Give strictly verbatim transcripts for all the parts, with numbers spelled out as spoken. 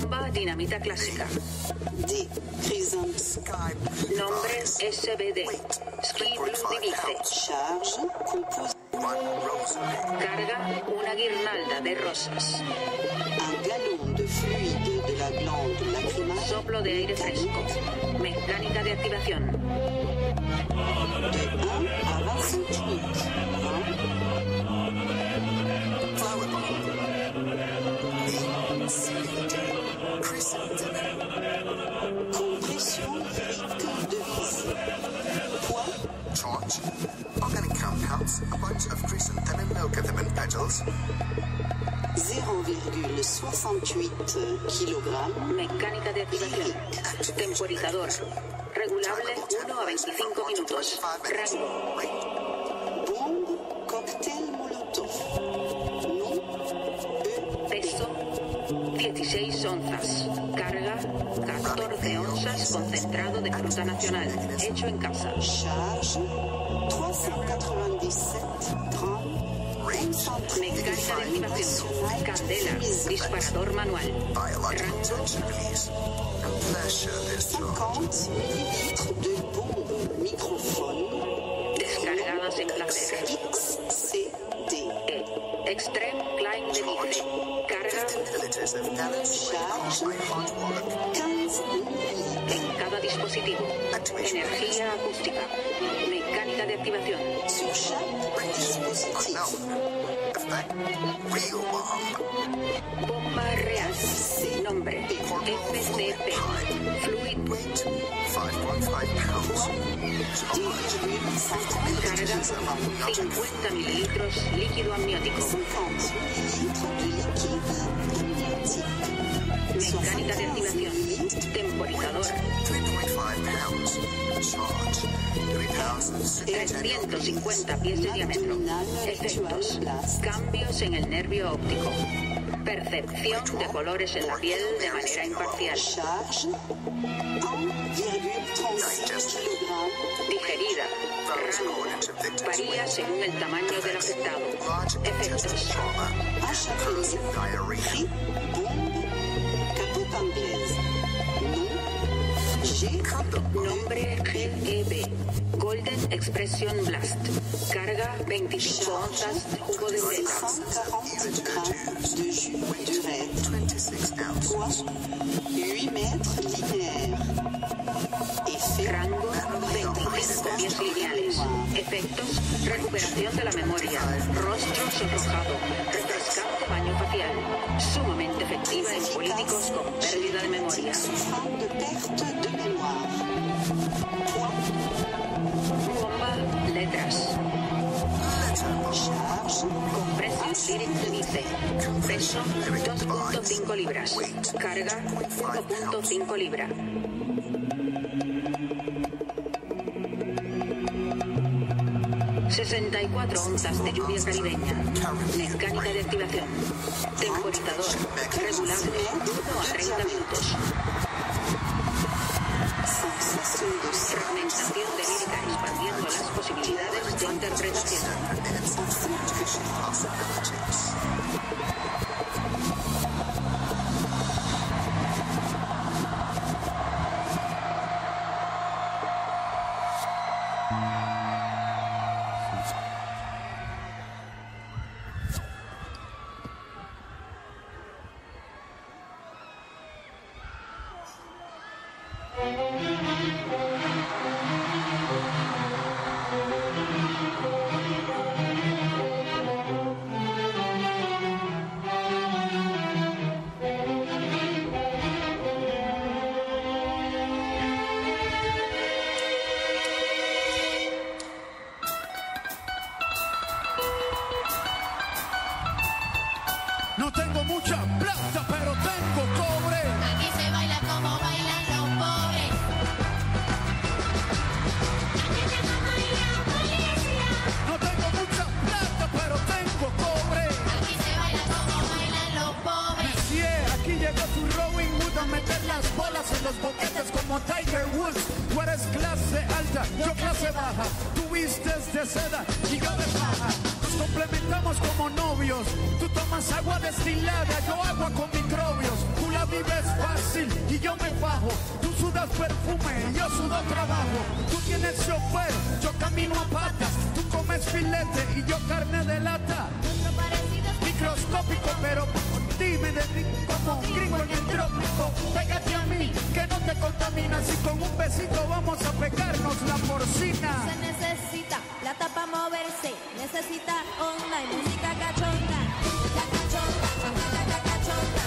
Bomba dinamita clásica. D. Crescent. Nombre S B D. Ski Blue Divide. Charge. Compose. Carga una guirnalda de rosas. Un galon de fluide de la glande lacrymale. Soplo de aire fresco. Mecánica de activación. De un à vingt-huit. Flower bomb. A, C, D. Crescent. Compression lyrique de visée. Poids. Charge. Organic compounds. A bunch of chrysanthemum milk-a-themum petals. zéro virgule soixante-huit kilogrammes. Mecánica de activación. Temporizador. Regulable uno a veinticinco minutos. Rango. Bombe cocktail molotov. Nom. E. Peso dieciséis onzas. Carga catorce onzas concentrado de fruta nacional. Hecho en casa. Charge. trois cent quatre-vingt-dix-sept grammes. Mecánica de activación. Candela. Disparador manual. Rango. cinquante millilitres de bombe microphone. Descargadas en placer. X C D. E. Extreme Klein de Vive. Carga Charge. quinze millilitres. en cada dispositivo. Energía acústica. Mecánica de activación. Sur chaque dispositif. Real bomb. Bomba real. Nombre. F D P. Fluid. Weight five point five pounds. Carga cincuenta mililitros líquido amniótico. cinquante millilitres de liquide amniótico. Mecánica de activación. Temporizador. three point five pounds. Charge. three pounds. trescientos cincuenta pies de diámetro. Efectos. Cambios en el nervio óptico. Percepción de colores en la piel de manera imparcial. Charge. un virgule trente-six kilogrammes. Digerida. Rango. Varía según el tamaño del afectado. Efectos. Achapené. Prix. Bombe. Capote anglaise. Nom. G. Nombre G E B. Golden Expression Blast. Carga veinticinco onzas jugo de uretra. cent quarante grammes de jus d'urètre. Poids. huit mètres linéaires. Effet. Rango veinticinco pies lineales. Efectos. Recuperación de la memoria. Rostro sonrojado. Refrescante baño facial. Sumamente efectiva en políticos con pérdida de memoria. Souffrant de perte de mémoire. Poids. Bomba letras. Charge. Compresión Lyric Dice. Peso dos punto cinco libras. Carga uno punto cinco libra. sesenta y cuatro onzas de lluvia caribeña. Mecánica de activación. Temporizador. Regulable uno a treinta minutos. Sensation de Fragmentación de lírica expandiendo las posibilidades de interpretación. No tengo mucha plata, pero tengo cobre. Aquí se baila como bailan los pobres. No tengo mucha plata, pero tengo cobre. Aquí se baila como bailan los pobres. Yeah, aquí llegó tu Robin Hood a meter las bolas en los boquetes como Tiger Woods. Tú eres clase alta, yo clase baja. Tú vistes de seda y yo de paja. complementamos como novios. Tú tomas agua destilada, yo agua con microbios. Tú la vives fácil y yo me fajo. Tú sudas perfume y yo sudo trabajo. Tú tienes chofer, yo camino a patas. Tú comes filete y yo carne de lata. Nuestro parecido es Microscópico, pero dime de mí como un gringo en el trópico. Pégate a mí, que no te contaminas. Y con un besito vamos a pegarnos la porcina. Se necesita plata para moverse, necesita onda y música cachonda. La cachonda, la, la cachonda.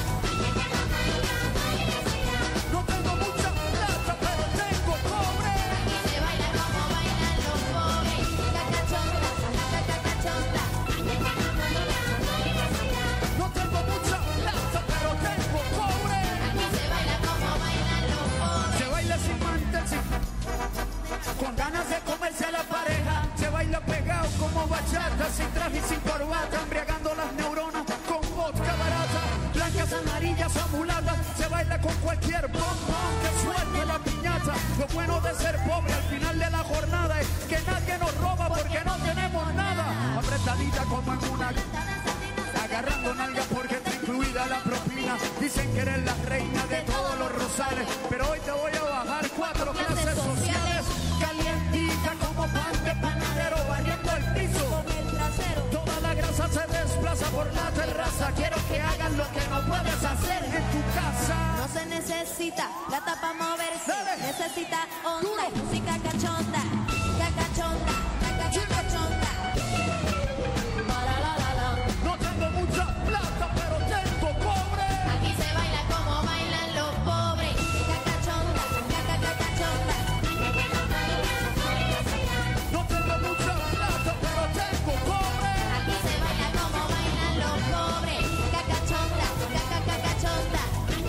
No tengo mucha plata, pero tengo cobre. Aquí se baila como bailan los pobres. La cachonda, la, la cachonda. No tengo mucha plata, pero tengo cobre. Aquí se baila como bailan los pobres. Se baila sin mantel, sin- con ganas de comerse a la pareja. Se baila pegado como bachata, sin traje y sin corbata, embriagando las neuronas con vodka barata. Blancas, amarillas o mulatas, se baila con cualquier bombón que suelte la piñata. Lo bueno de ser pobre al final de la jornada es que nadie nos roba porque no tenemos nada. Apretadita como en una... Agarrando nalgas porque está incluida la propina. Dicen que eres la reina de todos los rosales, pero hoy te voy a bajar cuatro clases sociales. Calientita como pan de panadero, barriendo el piso. Con el trasero. Toda la grasa se desplaza por la terraza. Quiero que hagas lo que no puedes hacer en tu casa. No se necesita plata para moverse, Dale. necesita onda y Duro. música cachonda. La cachonda, la, la, la cachonda. La, la, la, la, la. No tengo mucha plata, pero tengo cobre. Aquí se baila como bailan los pobres. La cachonda, la, la, la cachonda. No tengo mucha plata, pero tengo cobre. Aquí se baila como bailan los pobres. La cachonda, la, la, la cachonda.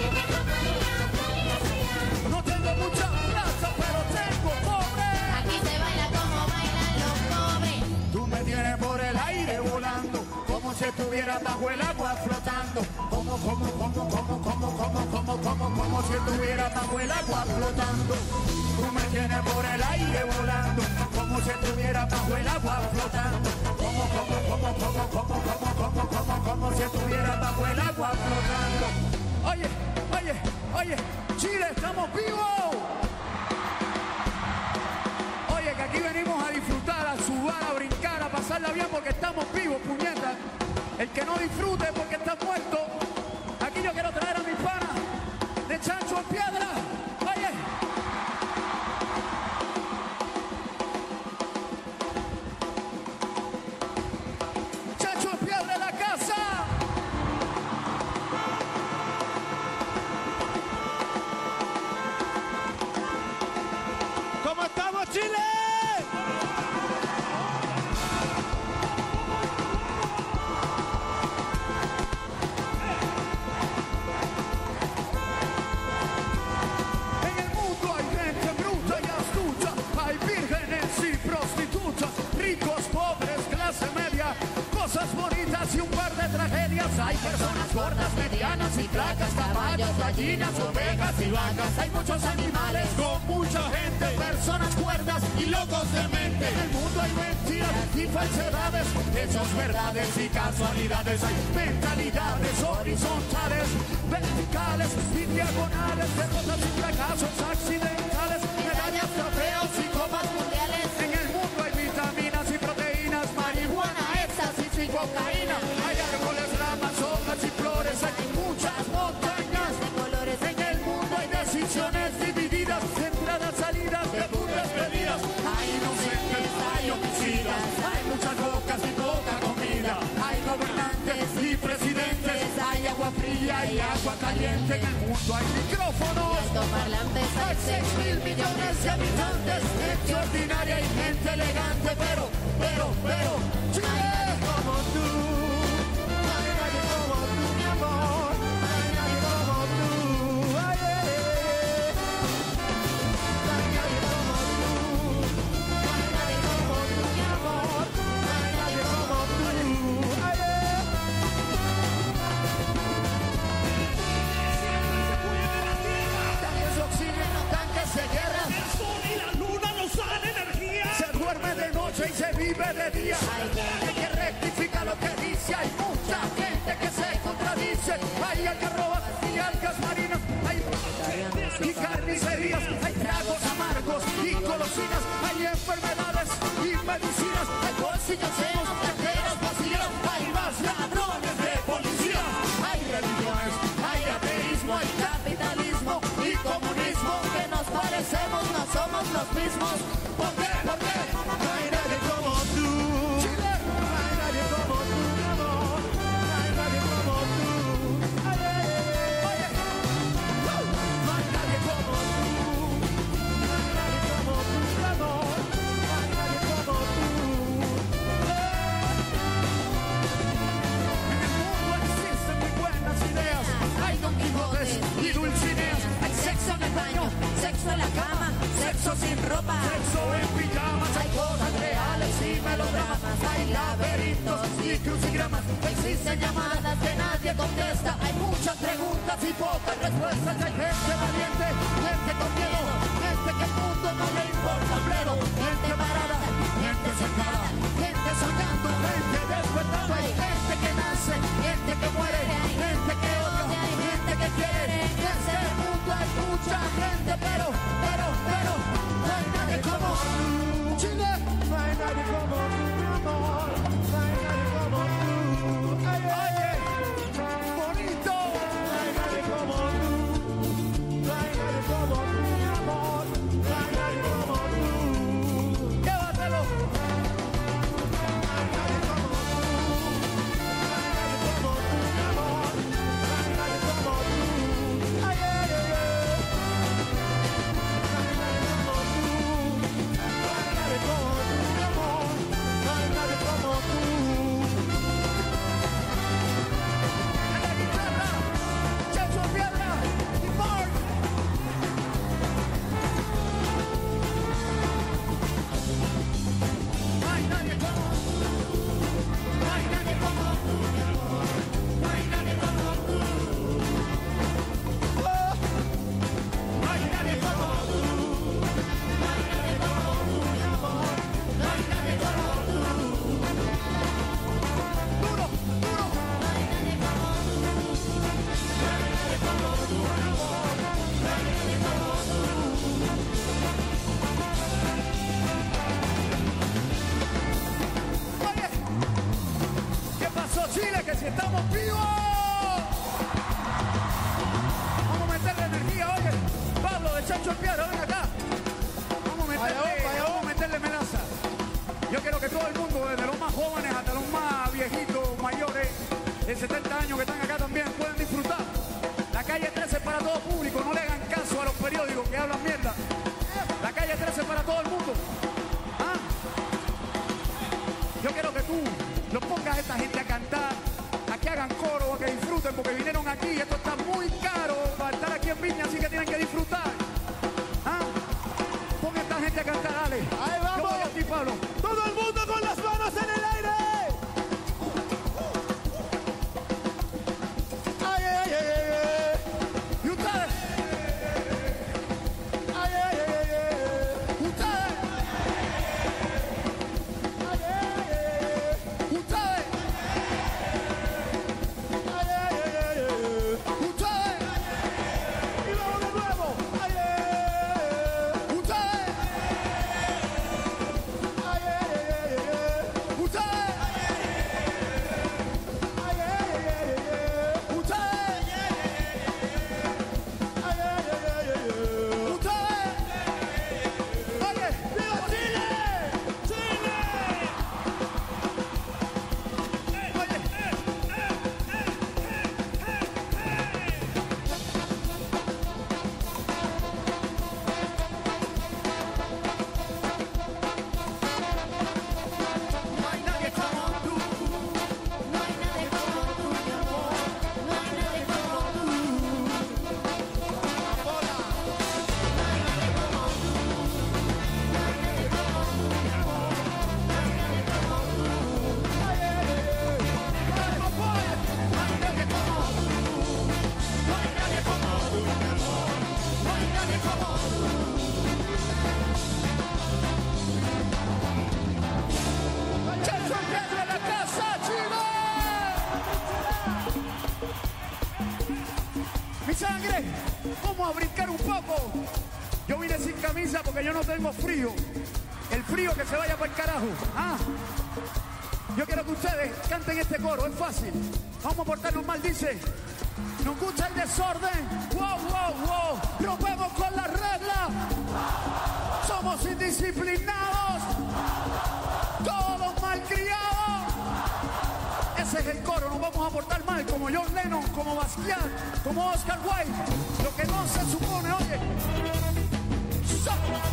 No tengo mucha plata, pero tengo cobre. Aquí se baila como bailan los pobres. Tú me tienes por el aire volando, como si estuviera bajo el agua flotando. Como, como, como, como, como, como, como, como, como si estuviera bajo el agua flotando. Tú me tienes por el aire volando, como si estuviera bajo el agua flotando. Como, como, como, como, como, como, como, como, como si estuviera bajo el agua flotando. Oye, oye, oye, Chile, estamos vivos. Oye, que aquí venimos a disfrutar, a sudar, a brincar, a pasarla bien porque estamos vivos, puñeta. El que no disfrute porque está muerto. Aquí yo quiero traer a mis panas de Chancho en Piedra. Oye. Chancho en Piedra en la casa. ¿Cómo estamos, Chile? En el mundo hay gente bruta y astuta, hay vírgenes y prostitutas, ricos, pobres, clase media, cosas bonitas y un par de tragedias. Hay personas gordas, medianas y flacas, caballos, gallinas, ovejas y vacas. Hay muchos animales con mucha gente, personas cuerdas y locos de mente. En el mundo hay mentiras y falsedades, hechos, verdades y casualidades. Hay mentalidades horizontales, verticales y diagonales, derrotas y fracasos accidentales, medallas, trofeos y copas mundiales. En el mundo hay vitaminas y proteínas, marihuana, éxtasis y cocaína. Hay árboles, ramas, hojas y flores, hay muchas montañas de colores. En el mundo hay decisiones divididas, entradas, salidas, debutas, bebidas. Hay inocentes, hay homicidas, hay muchas bocas y poca comida. Hay gobernantes y presidentes, hay agua fría y agua caliente. En el mundo hay micrófonos, Altoparlantes, hay seis mil millones de habitantes, gente ordinaria y gente elegante, pero, pero, pero, Chile como tú, no hay nadie como tú, mi amor, no hay nadie como tú, ay, eh, eh. No hay nadie como tú, no hay nadie como tú, mi amor, no hay nadie como tú, ay, eh. Tanques de oxígeno, tanques de guerra. El sol y la luna nos dan energía. Se duerme de noche y se vive de día. Hay que rectificar. si hay mucha gente que se contradice. Hay algarrobas y algas marinas, hay y carnicerías, hay tragos amargos y golosinas, hay enfermedades y medicinas, hay bolsillos llenos de carteras vacías, hay más ladrones de policías, hay religiones, hay ateísmo, hay capitalismo y comunismo, que nos parecemos, no somos los mismos. ¿Por qué? ¿Por qué? No hay nadie como tú. Chile. No hay nadie como tú, mi amor. No hay nadie como tú. Ay, ay, ay. Oye. No hay nadie como tú. No hay nadie como tú, mi amor. No hay nadie como tú. En el mundo existen muy buenas ideas. Hay Don Quijotes y Dulcineas. Hay sexo en el baño, sexo en la cama, sexo sin ropa, sexo en pijamas. Hay cosas reales y melodramas. Hay laberintos y crucigramas. Existen llamadas que nadie contesta. Hay muchas preguntas y pocas respuestas. Hay gente valiente, gente con miedo, gente que el mundo no le importa un bledo. Gente parada, gente sentada, gente soñando, gente despertando. Hay gente que nace, gente que muere, gente que odia, gente que quiere. En este mundo hay mucha gente, pero, pero, pero no hay nadie como tú. Chile, no hay nadie como tú, mi amor. No hay nadie como tú. Ay, oye, bonito. No hay nadie como tú. No hay nadie como tú, mi amor. No hay nadie como tú. Llévatelo. No hay nadie como tú. No hay nadie como tú, mi amor. No hay nadie como tú. Ay, ay, ay, ay. No hay nadie como tú. No hay nadie como tú, mi amor. No hay nadie como tú. En la guitarra, Chacho Piedra y Mark. No hay nadie como tú. No hay nadie como tú, mi amor. No hay nadie como tú. Oh. No hay nadie como tú. No hay nadie como tú, mi amor. No hay nadie como tú. Duro, duro. No hay nadie como tú. No hay nadie como tú, mi amor. No hay nadie como tú. Oye, ¿qué pasó, Chile? Que si estamos vivos. Vamos a meterle energía, oye. Pablo de Chacho Piedra, ven acá. Vamos a meterle, vamos a meterle melaza. Yo quiero que todo el mundo, desde los más jóvenes hasta los más viejitos, mayores, de setenta años que están acá también, pueden disfrutar. La calle trece para todo público, no le hagan caso a los periódicos que hablan mierda. La calle trece para todo el mundo. ¿Ah? Yo quiero que tú los pongas a esta gente a cantar, a que hagan coro, a que disfruten, porque vinieron aquí y esto está muy caro para estar aquí en Viña, así que tienen que disfrutar. ¿Ah? Pon a esta gente a cantar, dale. Ahí vamos. Yo voy a ti, Pablo. Todo el mundo con las manos en el aire. Ay, ay, ay, ay, ay. ¿Y ustedes? camisa porque yo no tengo frío. El frío que se vaya para el carajo. Ah. Yo quiero que ustedes canten este coro, es fácil. Vamos a portarnos mal, dice. Nos gusta el desorden. Wow, wow, wow. Rompemos con las reglas. Somos indisciplinados. Todos malcriados. Ese es el coro. Nos vamos a portar mal como John Lennon, como Basquiat, como Oscar Wilde. Lo que no se supone, oye. So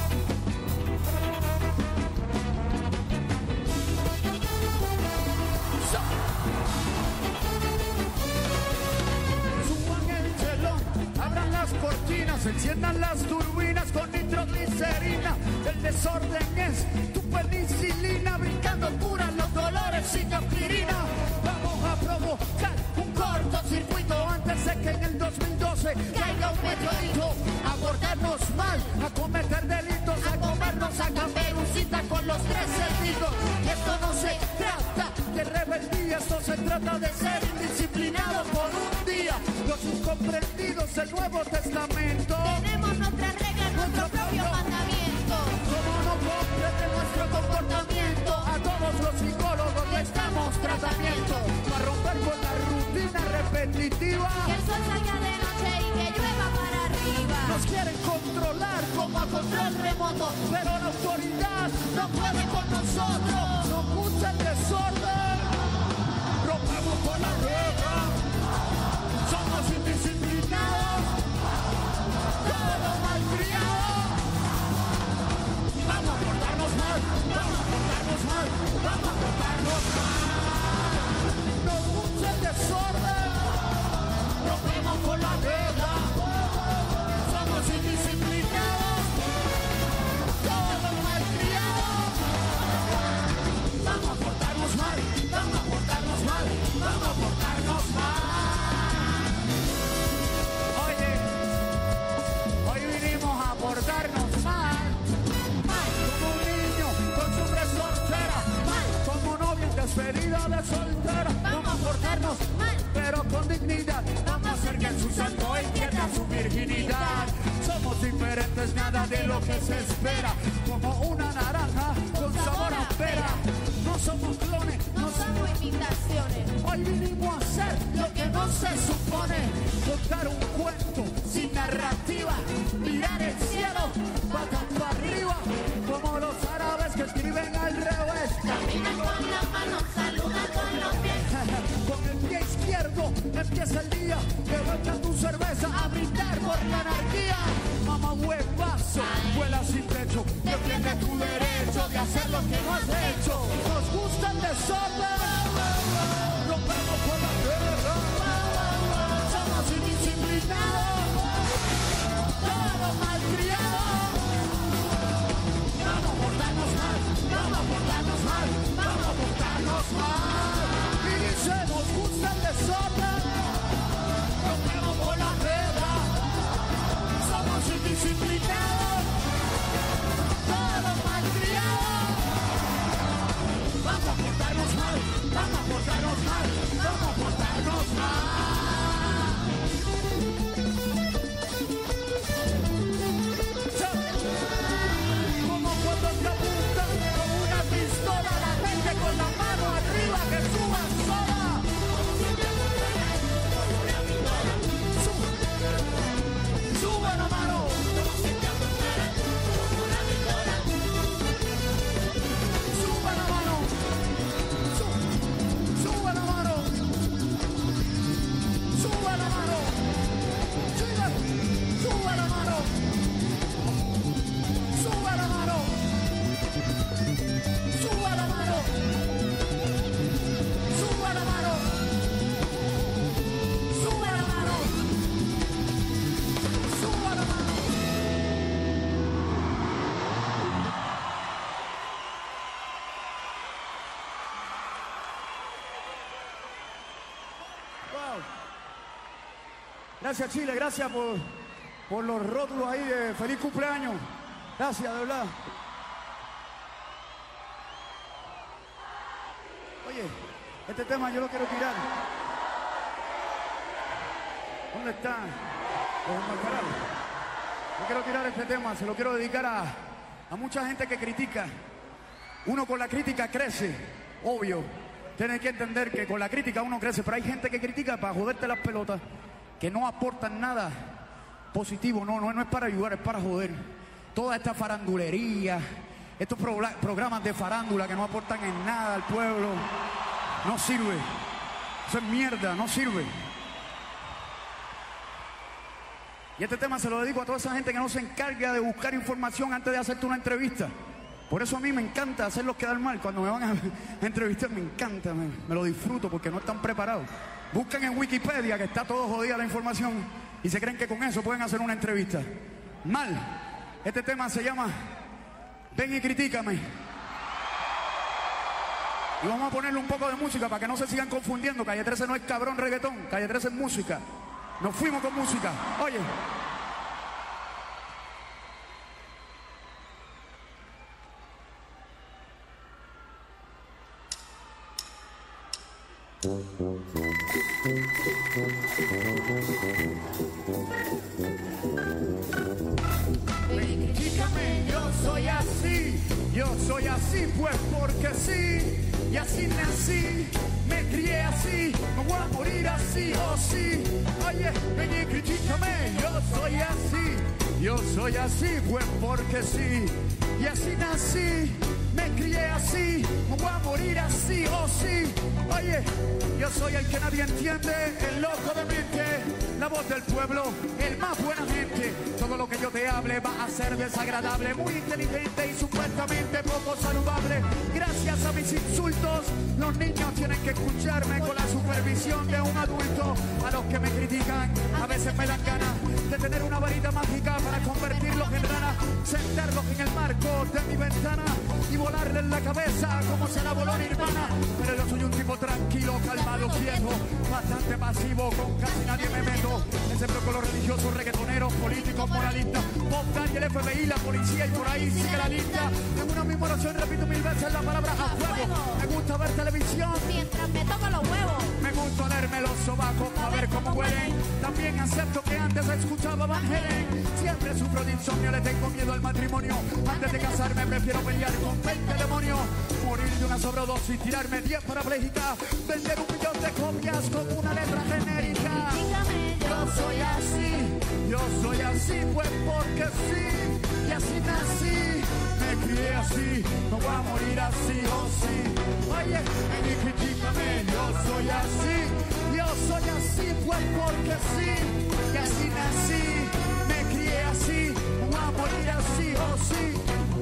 Abran las cortinas, enciendan las turbinas con nitroglicerina. El desorden es tu penicilina, brincando curan los dolores sin aspirina. Vamos a provocar un cortocircuito antes de que en el dos mil doce caiga un meteorito. A portarnos mal, a cometer delitos, a comernos a Caperucita con los tres cerditos. Esto no se trata de rebeldía, esto se trata de ser indisciplinados por un día. Los incomprendidos del Nuevo Testamento. Tenemos nuestras reglas, nuestro propio mandamiento. Como no comprende nuestro comportamiento, a todos los psicólogos les damos tratamiento para romper con la rutina repetitiva. Que el sol salga de noche y que llueva para arriba. Nos quieren controlar como a control remoto, pero la autoridad no puede con nosotros. Nos gusta el desorden, rompemos con la regla. Somos indisciplinados, todos malcriados. Vamos a portarnos mal, vamos a portarnos mal, vamos a portarnos mal. Nos gusta el desorden, rompemos con la regla. Somos indisciplinados, todos malcriados. Vamos a portarnos mal, vamos a portarnos mal, vamos a portarnos mal. Portarnos mal, mal como un niño con su resortera, mal como novia en despedida de soltera. Vamos a portarnos mal, pero con dignidad. Vamos a hacer que su santo él pierda su virginidad. Somos diferentes, nada de lo que se espera. Como una naranja con sabor a pera. No somos clones, no somos imitaciones. Hoy vinimos a hacer lo que no se supone. Contar un cuento sin narrativa. Mirar el cielo, patas para arriba. Como los árabes que escriben al revés. Caminan con las manos, saludan con los pies. Con el pie izquierdo empieza el día. Que vuelta tu cerveza a brindar por la anarquía. Mamá huevazo, vuela sin techo. Defiende tu derecho de hacer lo que no has hecho. Nos gusta el desorden. Rompemos con la guerra. Somos indisciplinados. Todos malcriados. Vamos a portarnos mal. Vamos a portarnos mal. Vamos a portarnos mal. Y dice, nos gusta el desorden. Rompemos con la guerra. Somos indisciplinados. Todos malcriados. Vamos a portarnos mal. Vamos a portarnos mal. Vamos a portarnos mal. Como cuando te apuntan con una pistola a la gente con la mano arriba que suban sola. Sube, sube la mano. Sube la mano. Sube, sube la mano. Sube la mano. Sube, sube la mano. Sube la mano. Sube la mano. Sube la mano. Sube la mano. Sube la mano. Wow. Gracias Chile, gracias por, por los rótulos ahí de feliz cumpleaños. Gracias, de verdad. Oye, este tema yo lo quiero tirar. ¿Dónde están los enmascarados? Yo quiero tirar este tema, se lo quiero dedicar a, a mucha gente que critica. Uno con la crítica crece, obvio. Tienes que entender que con la crítica uno crece, pero hay gente que critica para joderte las pelotas, que no aportan nada positivo, no, no, no es para ayudar, es para joder. Toda esta farandulería, estos pro programas de farándula que no aportan en nada al pueblo, no sirve. Eso es mierda, no sirve. Y este tema se lo dedico a toda esa gente que no se encarga de buscar información antes de hacerte una entrevista. Por eso a mí me encanta hacerlos quedar mal. Cuando me van a, a entrevistar me encanta, me, me lo disfruto porque no están preparados. Buscan en Wikipedia que está todo jodida la información y se creen que con eso pueden hacer una entrevista. Mal. Este tema se llama Ven y Critícame. Y vamos a ponerle un poco de música para que no se sigan confundiendo. Calle trece no es cabrón reggaetón, Calle trece es música. Nos fuimos con música. Oye. Critícame, yo soy así, yo soy así pues porque sí, y así nací, me crié así, me voy a morir así, oh sí. Oye, ven y critícame, yo soy así, yo soy así pues porque sí, y así nací, me crié así, me voy a morir así, oh sí. Oye, yo soy el que nadie entiende, el loco de mente, la voz del pueblo, el más buena gente. Todo lo que yo te hable va a ser desagradable, muy inteligente y supuestamente poco saludable. Gracias a mis insultos, los niños tienen que escucharme con la supervisión de un adulto. A los que me critican, a veces me dan ganas de tener una varita mágica para convertirlos en ranas, sentarlos en el marco de mi ventana y volarle en la cabeza como se la voló mi hermana. Pero yo soy un tipo tranquilo, calmado, quieto, bastante pasivo, con casi nadie me meto. Ese bloque los religiosos, reggaetoneros, políticos, moralistas, Bob Daniel, el F B I, la policía y por ahí sigue la lista. En una misma oración repito mil veces la palabra a fuego. Me gusta ver televisión mientras me toco los huevos. Me gusta olerme los sobacos para ver cómo huelen. También acepto que antes escuchaba Van Halen. Siempre sufro de insomnio, le tengo miedo al matrimonio. Antes de casarme prefiero pelear con veinte demonios. Morir de una sobredosis, tirarme diez parapléjicas, vender un millón de copias con una letra genérica. Yo soy así, yo soy así, pues porque sí, y así nací, me crié así, me voy a morir así, oh sí. Oye, ven y critícame, yo soy así, yo soy así, pues porque sí, y así nací, me crié así, me voy a morir así, oh sí.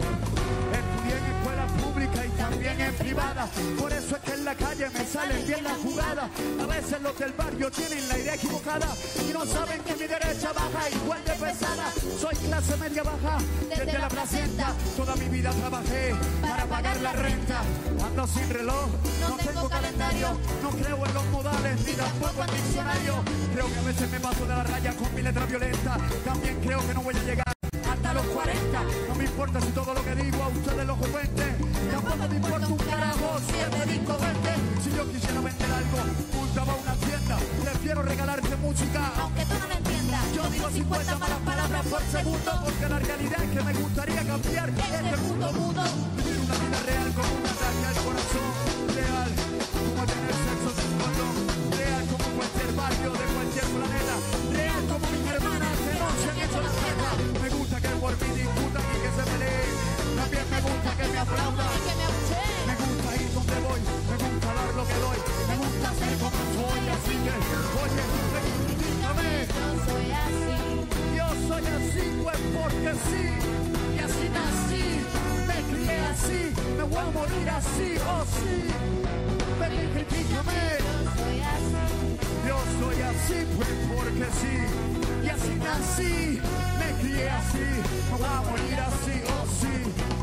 Estudié en escuela pública y también en privada, por eso es que en la calle me salen bien las jugadas. A veces los del barrio tienen la idea equivocada y no saben que mi derecha baja igual de pesada. Soy clase media baja desde la placenta, toda mi vida trabajé para pagar la renta. Ando sin reloj, no tengo calendario, no creo en los modales ni tampoco en diccionario. Creo que a veces me paso de la raya con mi letra violenta, también creo que no voy a llegar hasta los cuarenta. No me importa si todo lo que digo a ustedes los cuenten, tampoco me importa un carajo si es de disco vende. Si yo quisiera vender algo, multaba una tienda. Prefiero regalarte música aunque tú no lo entiendas. Yo digo cincuenta malas palabras por segundo, porque la realidad es que me gustaría cambiar este mundo mudo. Vivir una vida real con un ataque al corazón, real como tener sexo sin condón, real como cualquier barrio de cualquier planeta, real como mis hermanas que no se han hecho la fiesta. Me gusta que por mí discutan y que se peleen, también me gusta que me aplaudan, me gusta ir donde voy, me gusta dar lo que doy, me gusta ser como soy, así que oye, critícame. Yo soy así, yo soy así pues porque sí, y así nací, me crié así, me voy a morir así, oh sí. Ven y critícame. yo soy así, Yo soy así pues porque sí, y así nací, me crié así, me voy a morir así, oh sí.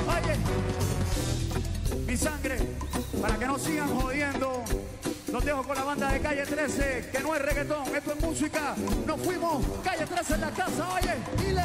Oye, mi sangre, para que no sigan jodiendo, los dejo con la banda de Calle trece, que no es reggaetón, esto es música. Nos fuimos, Calle trece en la casa, oye, dile.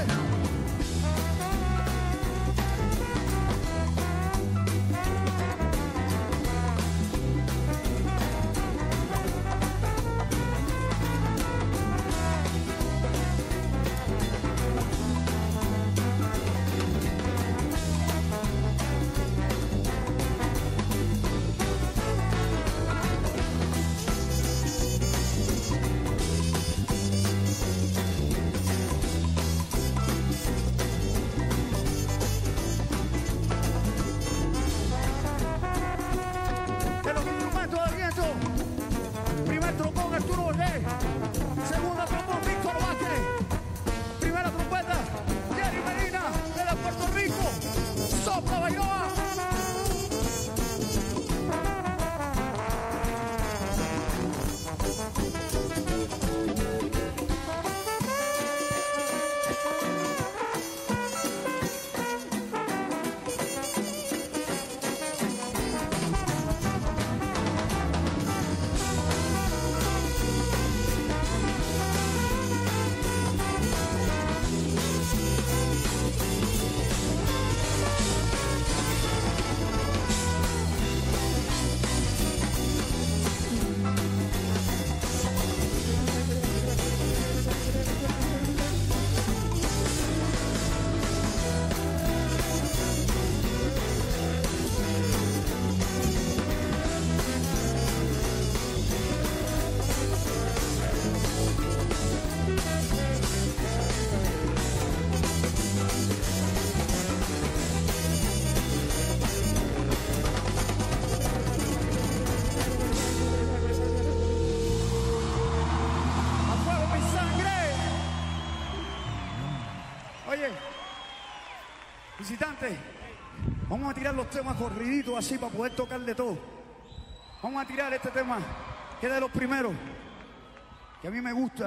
Visitante, vamos a tirar los temas corriditos así para poder tocar de todo. Vamos a tirar este tema, que es de los primeros, que a mí me gusta.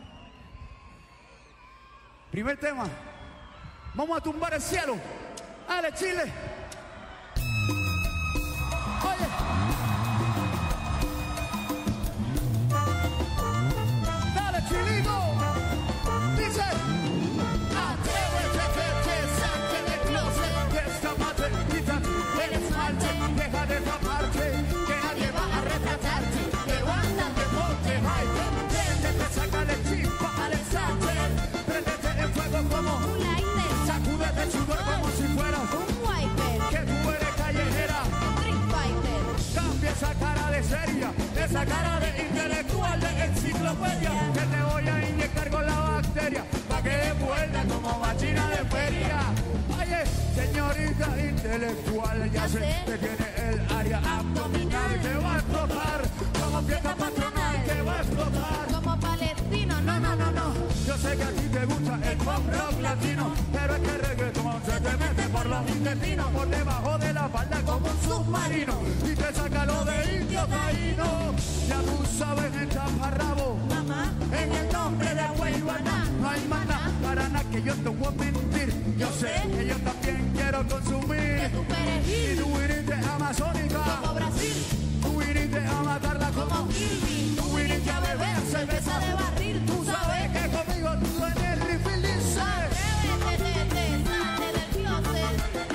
Primer tema, vamos a tumbar el cielo. ¡Dale, Chile! Oye. ¡Dale, Chilito! Dice, atrévete, te, te, salte del closet, destápate, quítate el esmalte, deja de taparte, que nadie va a retratarte, levántate, ponte high, préndete, sácale chispa al exante, préndete en fuego como Un lighter, sacúdete el sudor como si fueras un wiper, que tú eres callejera. Street Fighter. Cambia esa cara de seria, esa cara de intelectual, de enciclopedia, que te voy a inyectar con la bacteria, pa' que devuelva como machina de feria. Oye, señorita intelectual, ya sé que tiene el área abdominal, que va a explotar como fiesta patronal, que va a explotar. Como palestino, no, no, no, no. Yo sé que a ti te gusta el pop rock latino, pero es que el reggaetón se te mete por los intestinos, por debajo de la falda como un submarino, y te saca lo de indio caíno. Ya tú sabes, en taparrabo, Mamá, en el nombre de Huayuana, no hay maná para nada que yo te voy a mentir. Yo sé que yo también quiero que consumir, tu y perejil, tú viniste amazónica, como Brasil, tú viniste a matarla como como Kirby. tú viniste a beber cerveza de barril, Tú sabes que conmigo tú en el refill dices. Atrévete, te, te, salte del closet.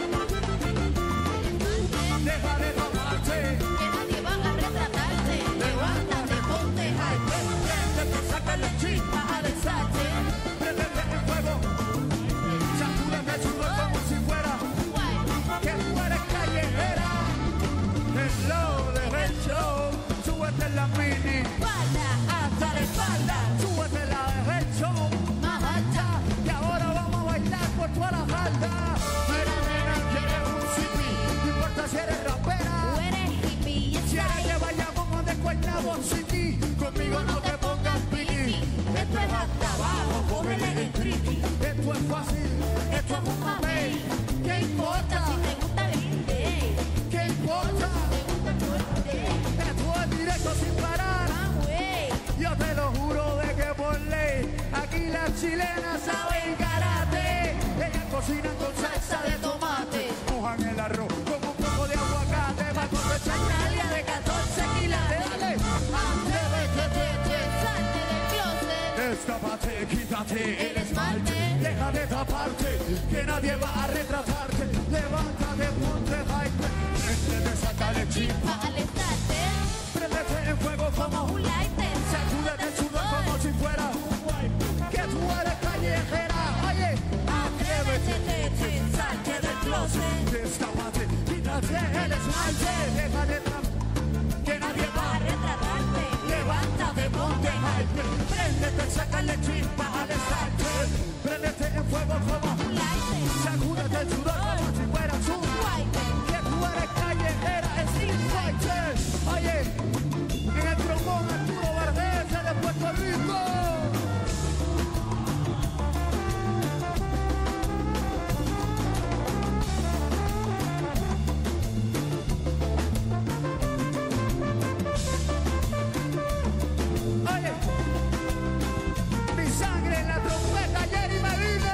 Deja de taparte, Que nadie va a retratarte. Levántate, ponte high. préndete, sácale chispa Al exante, préndete en fuego, sacúdete el sudor como si fuera wiper, que tú eres callejera. El flow de el show, súbete en la mini, falda, hasta la espalda, súbete la de el show, más alta. y ahora vamos a bailar por toda la falda. Mira, nena, quieres un zipi, no importa si eres rapera. Tú eres hippie, yes, Quieres I. que vayamos donde Cuernavaca City, conmigo no te pongas piqui. Esto es hasta abajo, cógele el triqui. Esto es fácil, esto es un mamey. ¿Qué importa? Si te gusta el indie, ¿Qué importa? te gusta el fuerte. Esto es directo sin parar. Ah, güey. Yo te lo juro de que por ley, aquí las chilenas saben karate. Ellas cocinan con salsa de tomate, mojan el arroz con un poco de aguacate, va con chandalia de catorce quilates. Dale, atrévete, te, te, Salte del closet. destápate, quítate El esmalte. deja de taparte, que nadie va a retratarte. Levántate, ponte high, préndete, sácale chispa, Al estarte, préndete en fuego como un lighter. sacúdete el sudor como si fuera que tú eres callejera. Oye, atrévete, Te, te, salte del closet. destápate, quítate el esmalte, deja de tapar, que nadie va A a retratarte. levántate, ponte high, préndete, sácale chispa al estarte, préndete en fuego como Un lighter. sacúdete el sudor como si fueras un Wiper. que tú eres callejera, Street Fighter. Oye, en el trombón Arturo Valdés de Puerto Rico. Oye, mi sangre en la trompeta, Jerry Medina.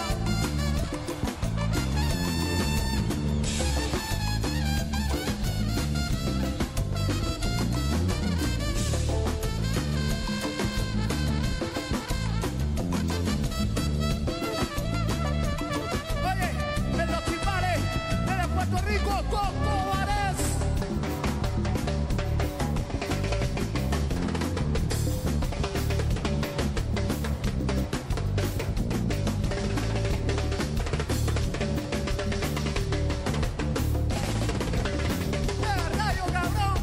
Oye, en los timbales de Puerto Rico, Coco Vares. ¡Eh, rayo, cabrón!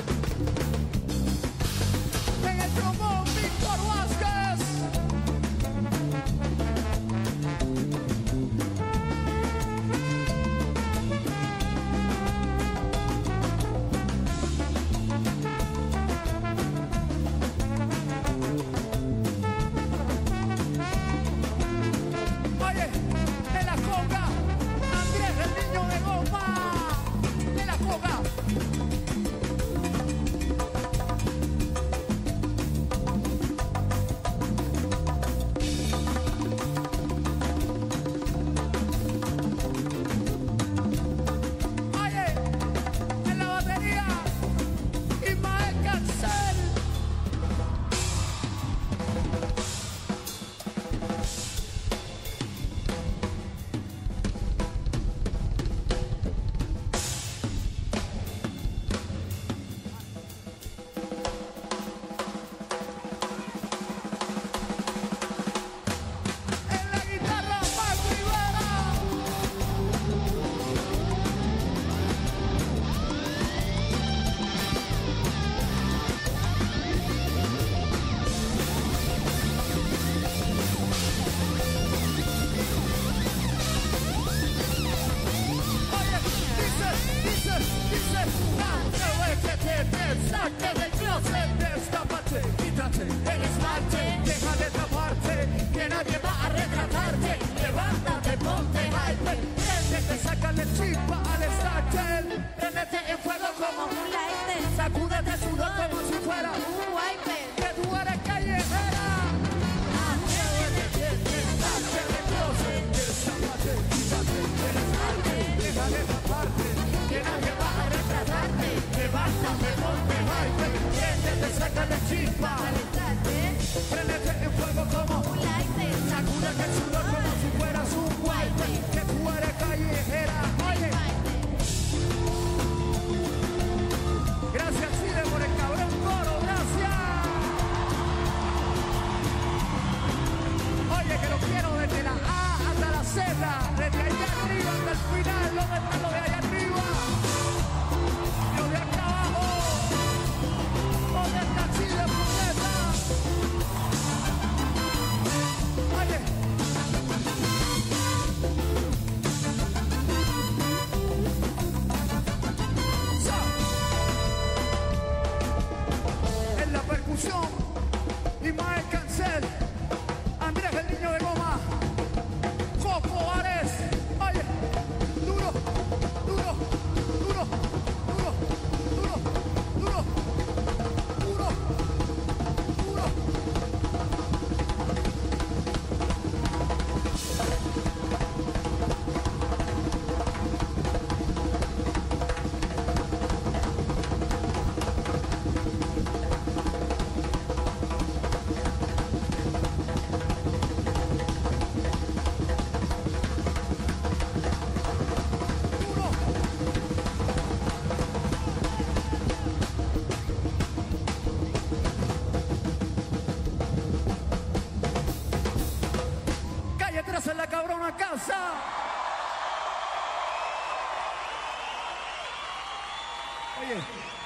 En el trombón, Víctor Vázquez. chispa al starter. Prendete en fuego como un lighter. sacúdete sudor como si fuera un wiper. que tú eres callejera. Déjale esa parte, que nadie va a retratarte. Levántate, ponte hyper, préndete, sácale chispa. Préndete en fuego como un lighter. sacúdete el sudor como si fueras un wiper, que tú eres callejera. Oye. Gracias, Chile, por el cabrón coro, gracias. Oye, que lo quiero desde la A hasta la Z, desde allá arriba hasta el final, ¿dónde está lo de allá arriba? Lo de acá abajo, ¿dónde está Chile, puñeta? Oye. So. En la percusión, Ismael Cancel, Andrés el niño de goma, Coco Ares, oye, duro, duro, duro, duro, duro, duro, duro, duro. Calle tres en la cabrona casa. Oye,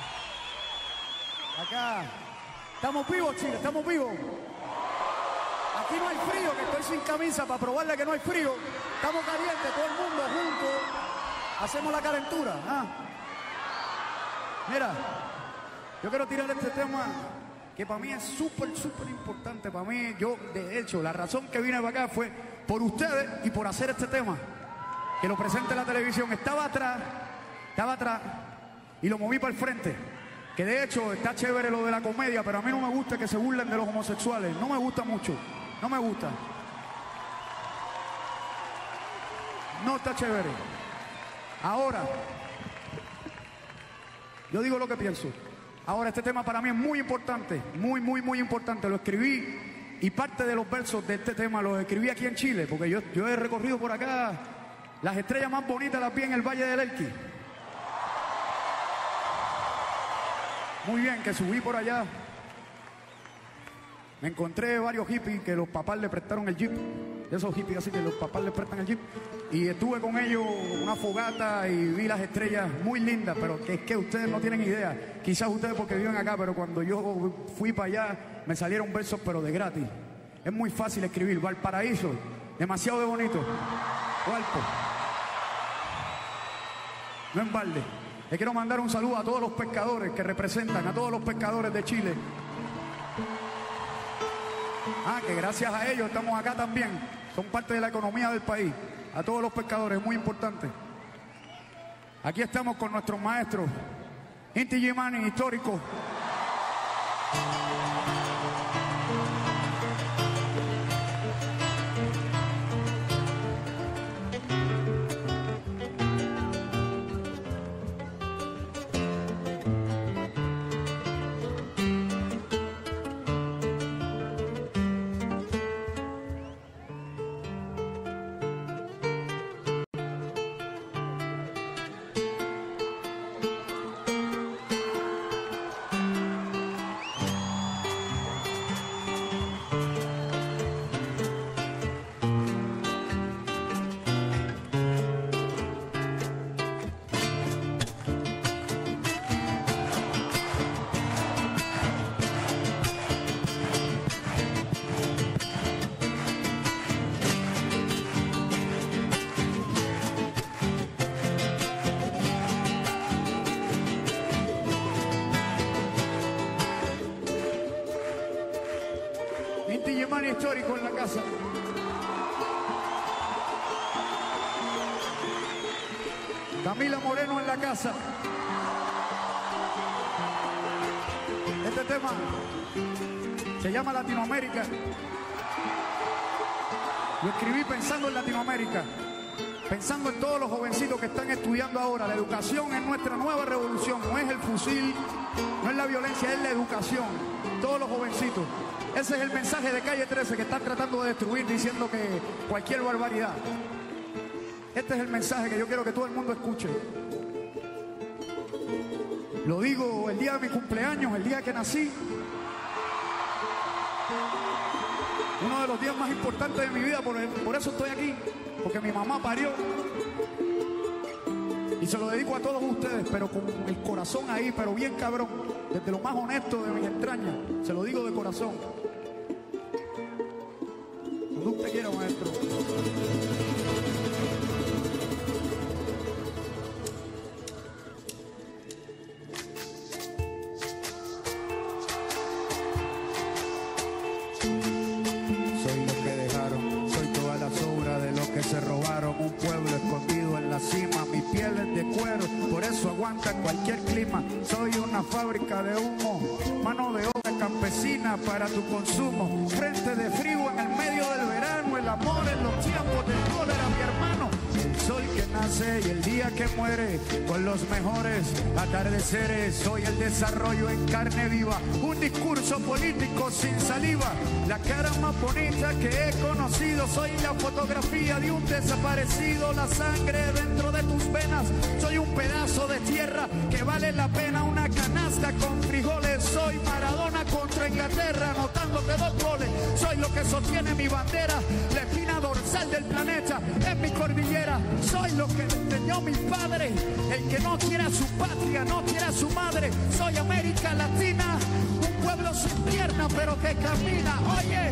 acá estamos vivos, Chile, estamos vivos. Aquí no hay frío, que estoy sin camisa para probarle que no hay frío. Estamos calientes, todo el mundo juntos. Hacemos la calentura. ¿Ah? Mira, yo quiero tirar este tema que para mí es súper, súper importante. Para mí, yo, de hecho, la razón que vine para acá fue por ustedes y por hacer este tema. Que lo presente en la televisión. Estaba atrás, estaba atrás y lo moví para el frente. Que de hecho está chévere lo de la comedia, pero a mí no me gusta que se burlen de los homosexuales. No me gusta mucho. No me gusta. No está chévere. Ahora, yo digo lo que pienso. Ahora, este tema para mí es muy importante. Muy, muy, muy importante. Lo escribí y parte de los versos de este tema los escribí aquí en Chile, porque yo, yo he recorrido por acá. Las estrellas más bonitas las vi en el Valle del Elqui. Muy bien, que subí por allá. Me encontré varios hippies que los papás le prestaron el jeep. De esos hippies así que los papás le prestan el jeep. Y estuve con ellos una fogata y vi las estrellas muy lindas, pero que es que ustedes no tienen idea. Quizás ustedes porque viven acá, pero cuando yo fui para allá me salieron versos pero de gratis. Es muy fácil escribir. Valparaíso, demasiado de bonito. Gualpo. No en balde. Le quiero mandar un saludo a todos los pescadores que representan, a todos los pescadores de Chile. Ah, que gracias a ellos estamos acá también. Son parte de la economía del país. A todos los pescadores, muy importante. Aquí estamos con nuestros maestros. Inti Gimani, histórico. Inti Gimani histórico en la casa. Camila Moreno en la casa. Este tema se llama Latinoamérica. Lo escribí pensando en Latinoamérica, pensando en todos los jovencitos que están estudiando ahora. La educación es nuestra nueva revolución, no es el fusil, no es la violencia, es la educación. Todos los jovencitos. Ese es el mensaje de Calle trece que están tratando de destruir diciendo que cualquier barbaridad. Este es el mensaje que yo quiero que todo el mundo escuche. Lo digo el día de mi cumpleaños, el día que nací. Uno de los días más importantes de mi vida, por, por eso estoy aquí. Porque mi mamá parió. Y se lo dedico a todos ustedes, pero con el corazón ahí, pero bien cabrón. Desde lo más honesto de mis entrañas. Se lo digo de corazón. Cuando usted quiera, maestro. Se robaron un pueblo escondido en la cima, mi piel es de cuero, por eso aguanta cualquier clima. Soy una fábrica de humo, mano de obra campesina para tu consumo. Frente de frío en el medio del verano, el amor en los tiempos del cólera, mi hermano. El sol que nace y el día que muere, con los mejores atardeceres. Soy el desarrollo en carne viva, un discurso político sin saliva. La cara más bonita que he conocido, soy la fotografía de un desaparecido. La sangre dentro de tus venas, soy un pedazo de tierra que vale la pena una canasta con frijoles. Soy Maradona contra Inglaterra, anotándote dos goles. Soy lo que sostiene mi bandera, la espina dorsal del planeta en mi cordillera. Soy lo que enseñó mi padre, el que no quiere a su patria, no quiere a su madre. Soy América Latina, un pueblo sin pierna pero que camina. Oye.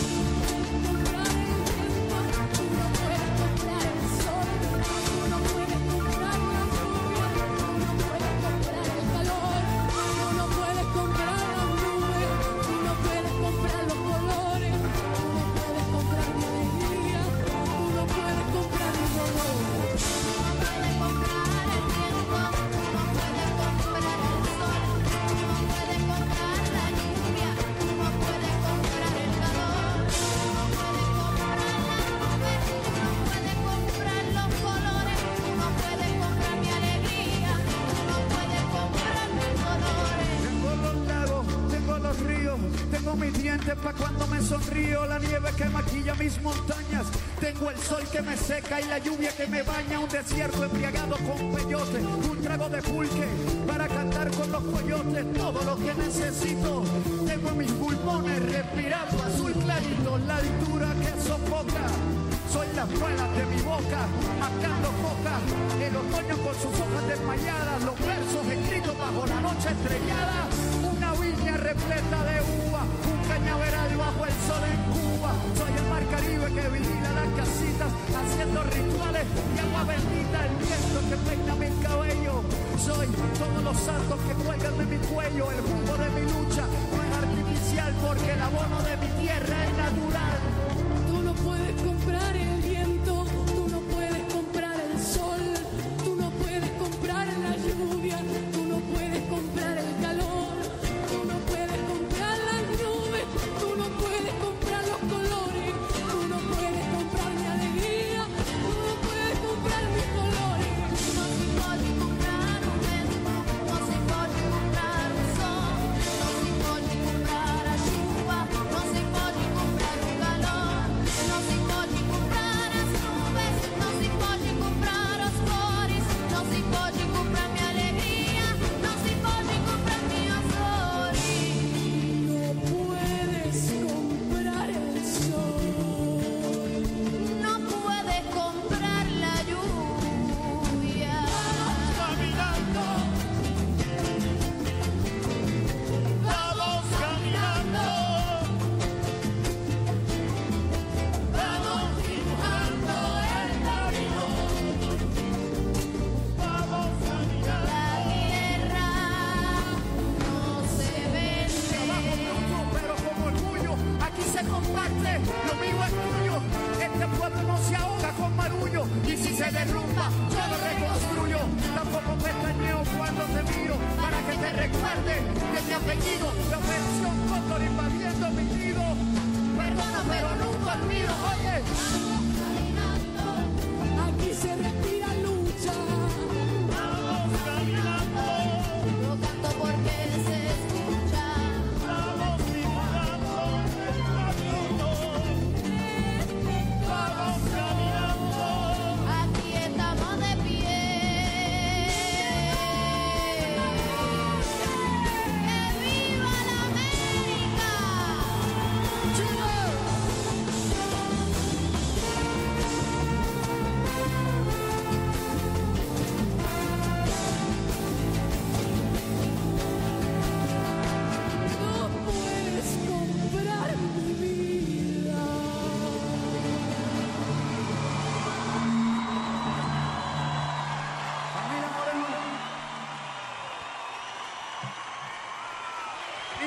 Pa' cuando me sonrío, la nieve que maquilla mis montañas. Tengo el sol que me seca y la lluvia que me baña. Un desierto embriagado con peyote, un trago de pulque para cantar con los coyotes. Todo lo que necesito tengo en mis pulmones, respirando azul clarito, la altura que sofoca. Soy las muelas de mi boca, marcando coca. El otoño con sus hojas desmayadas, los versos escritos bajo la noche estrellada. Una viña repleta de uva, un cañaveral bajo el sol en Cuba. Soy el mar Caribe que vigila las casitas, haciendo rituales y agua bendita. El viento que peina mi cabello. Soy todos los santos que cuelgan de mi cuello. El jugo de mi lucha no es artificial, porque el abono de mi tierra es natural. Tú no puedes comprar el viento, tú no puedes comprar el sol, tú no puedes comprar la lluvia, tú no puedes comprar el calor, tú no puedes comprar las nubes, tú no puedes comprar los colores, tú no puedes comprar mi alegría, tú no puedes comprar mis colores. No si puoi comprare un vento, no si puoi comprare un sol,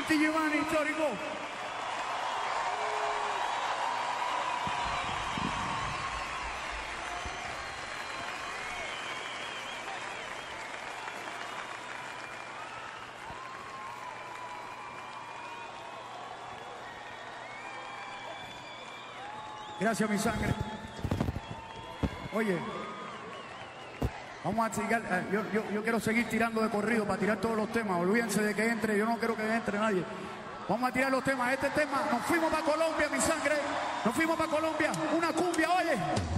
Inti Giovanni histórico. Gracias, mi sangre. Oye, vamos a seguir. eh, Yo, yo, yo quiero seguir tirando de corrido para tirar todos los temas. Olvídense de que entre. Yo no quiero que entre nadie. Vamos a tirar los temas. Este tema, nos fuimos para Colombia, mi sangre. Nos fuimos para Colombia. Una cumbia, oye.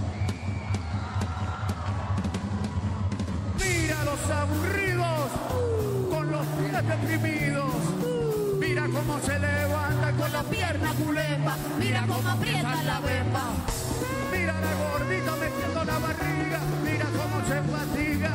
Mira los aburridos con los pies deprimidos. Mira cómo se levanta con la pierna culemba. Mira cómo aprieta la bemba. Mira la gordita metiendo la barriga. Mira cómo se fatiga.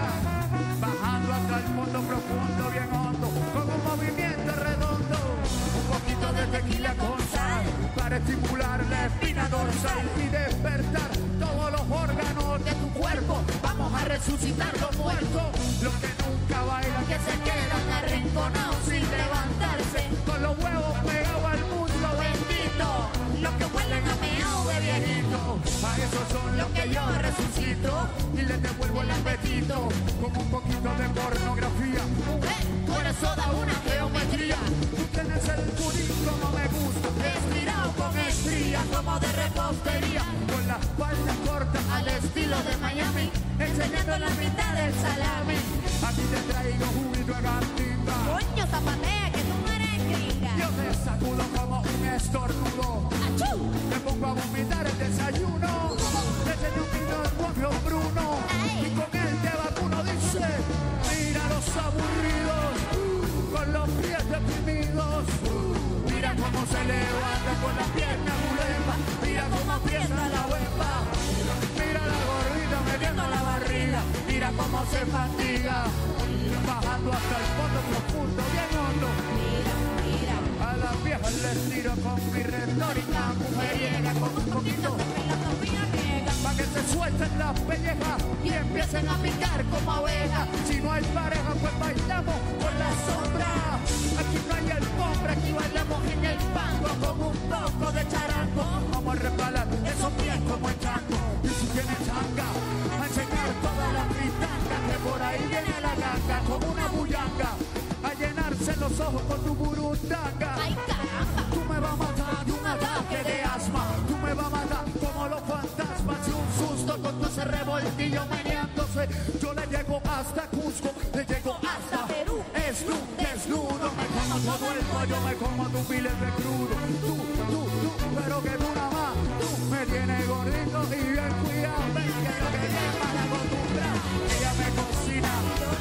Bajando hasta el fondo profundo, bien hondo, con un movimiento redondo. Un poquito de tequila con sal para estimular la espina dorsal y despertar todos los órganos de tu cuerpo. Vamos a resucitar los muertos. Los que nunca bailan, que se quedan arrinconados sin levantarse, con los huevos pegados al muslo bendito. Los que huelen a meao de viejito. A esos son los que yo resucito y les devuelvo el apetito con un poquito de pornografía. Mujer, tú eres toda una geometría. Tú tienes el curín como me gusta, estirado con estrías como de repostería, con la falda corta al estilo de Miami, enseñando la mitad del salami. A ti te traigo juguito de cantinga. Coño, zapatea, que tú no eres gringa. Yo te sacudo como un estornudo. ¡Achú! Me pongo a vomitar el desayuno. Te enseño un vino de pueblo Bruno. Ay. Y con él te vacuno, dice. Mira los aburridos con los pies deprimidos. Mira cómo se levanta con la pierna mulemba. Mira cómo aprieta la hueva. Mira la gordita metiendo la barriga. Mira cómo se fatiga. Bajando hasta el fondo profundo, bien hondo. Mira, mira. A las viejas les tiro con mi retórica mujeriega, con un poquito Filosofía griega. pa' que se suelten las pellejas y empiecen a picar como abejas. Si no hay pareja, pues bailamos con la sombra. Aquí no hay alfombra, aquí bailamos en el banco con un poco de charango. Vamos a resbalar esos pies como el chango. Y si tienes changa, a enseñar toda la fritanga, que por ahí viene la ganga con una bullanga. A llenarse los ojos con tu burundanga. Ay, caramba. Tú me vas a matar de un ataque de asma. Tú me vas a matar como los fantasmas y un susto con tu ese revoltillo meneándose. Yo le llego hasta Cusco, le llego hasta Perú. Es tú, desnudo. Me como todo el pollo, me como tu filete crudo. Tú, tú, tú, pero que tú nada más. Tú me tienes gordito y bien cuidado. Ven que lo que es para acostumbrar. Ella me cocina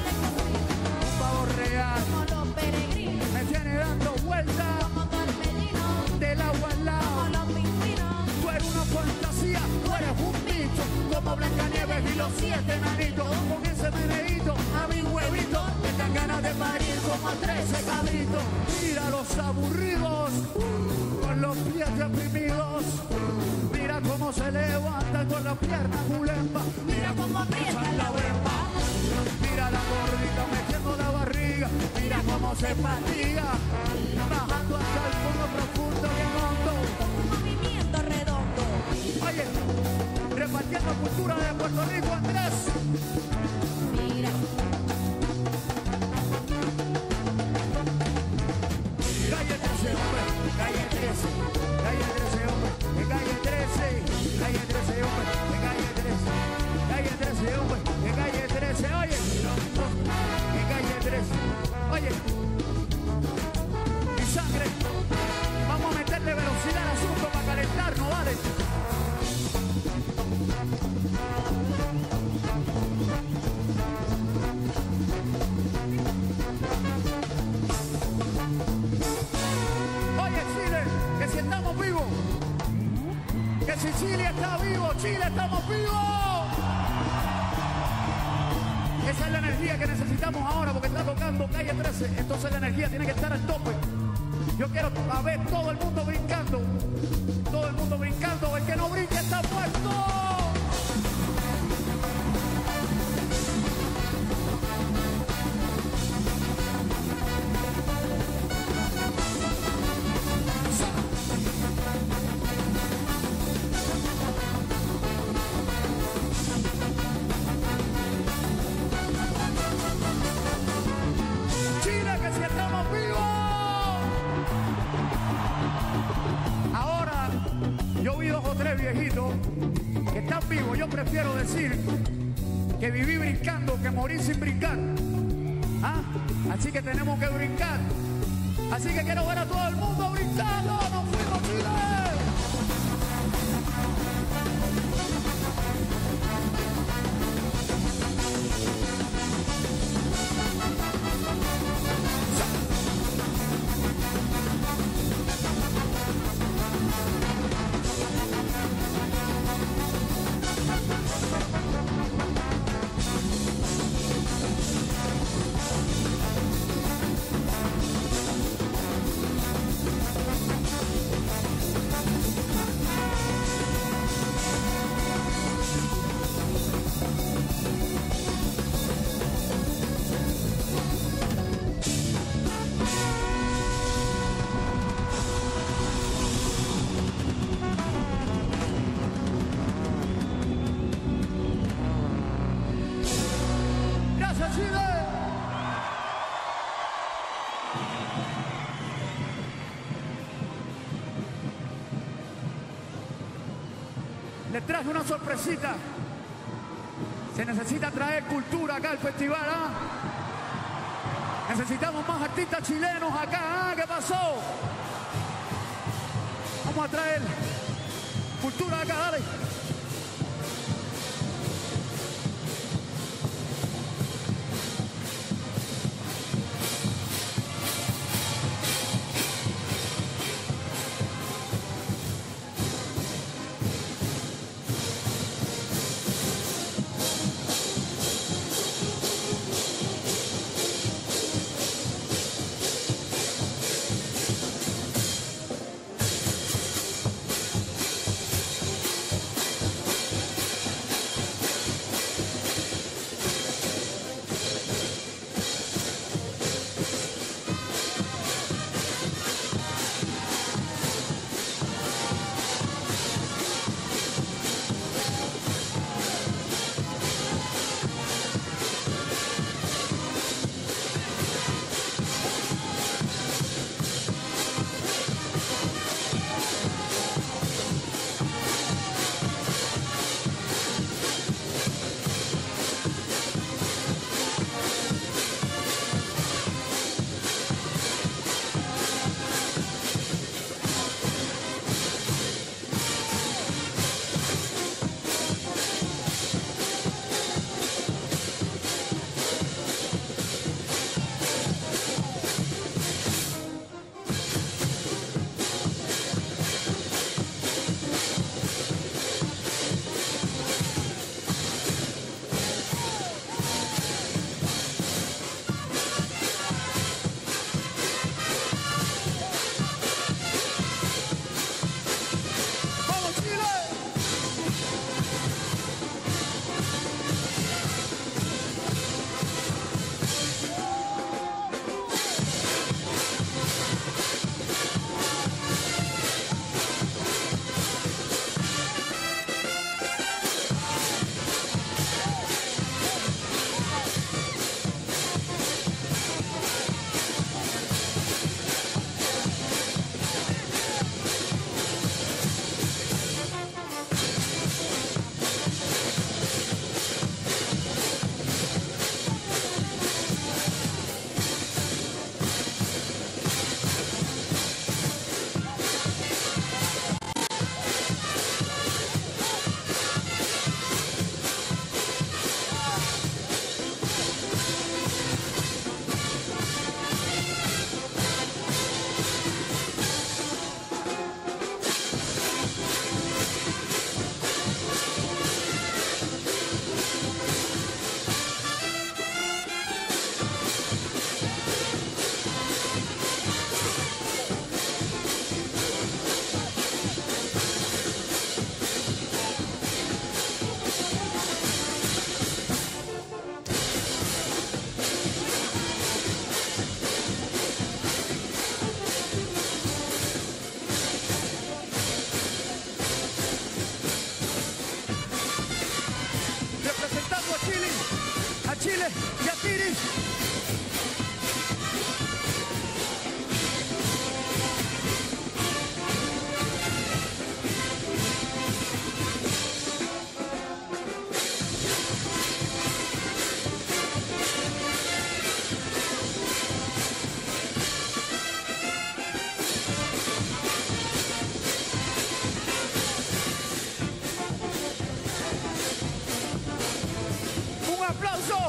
un pavo real. Como los peregrinos, Me tiene dando vueltas como torbellinos, del agua al lado. como los pingüinos. Tú eres una fantasía, tú eres un bicho, como Blancanieves y los siete enanitos. Con ese meneíto a mi huevito, me dan ganas de parir como a trece cabritos. Mira los aburridos, con los pies deprimidos. Mira cómo se levantan con la pierna culemba. Mira cómo aprietan la bemba. Mira la gordita metiendo la barriga. Mira cómo se fatiga, bajando hasta el fondo profundo bien hondo. Un movimiento redondo. Oye, repartiendo cultura de Puerto Rico, Andrés. Mira, Calle trece, hombre, calle trece, calle trece, hombre, de calle trece, calle trece, hombre, de calle trece, calle trece, hombre, de calle trece, oye, de calle trece, oye, mi sangre, vamos a meterle velocidad al asunto para calentarnos, ¿vale? Oye, Chile, que si estamos vivos, que si Chile está vivo, Chile estamos vivos. Esa es la energía que necesitamos ahora porque está tocando Calle trece, entonces la energía tiene que estar al tope. Yo quiero a ver todo el mundo brincando, todo el mundo brincando, el que no brinque está muerto. prefiero decir que viví brincando que morir sin brincar. ¿Ah? Así que tenemos que brincar. Así que quiero ver a todo el mundo brincando. ¡Nos fuimos, Chile! Les traje una sorpresita. Se necesita traer cultura acá al festival, ¿ah? Necesitamos más artistas chilenos acá, ¿ah? ¿Qué pasó? Vamos a traer cultura acá, dale.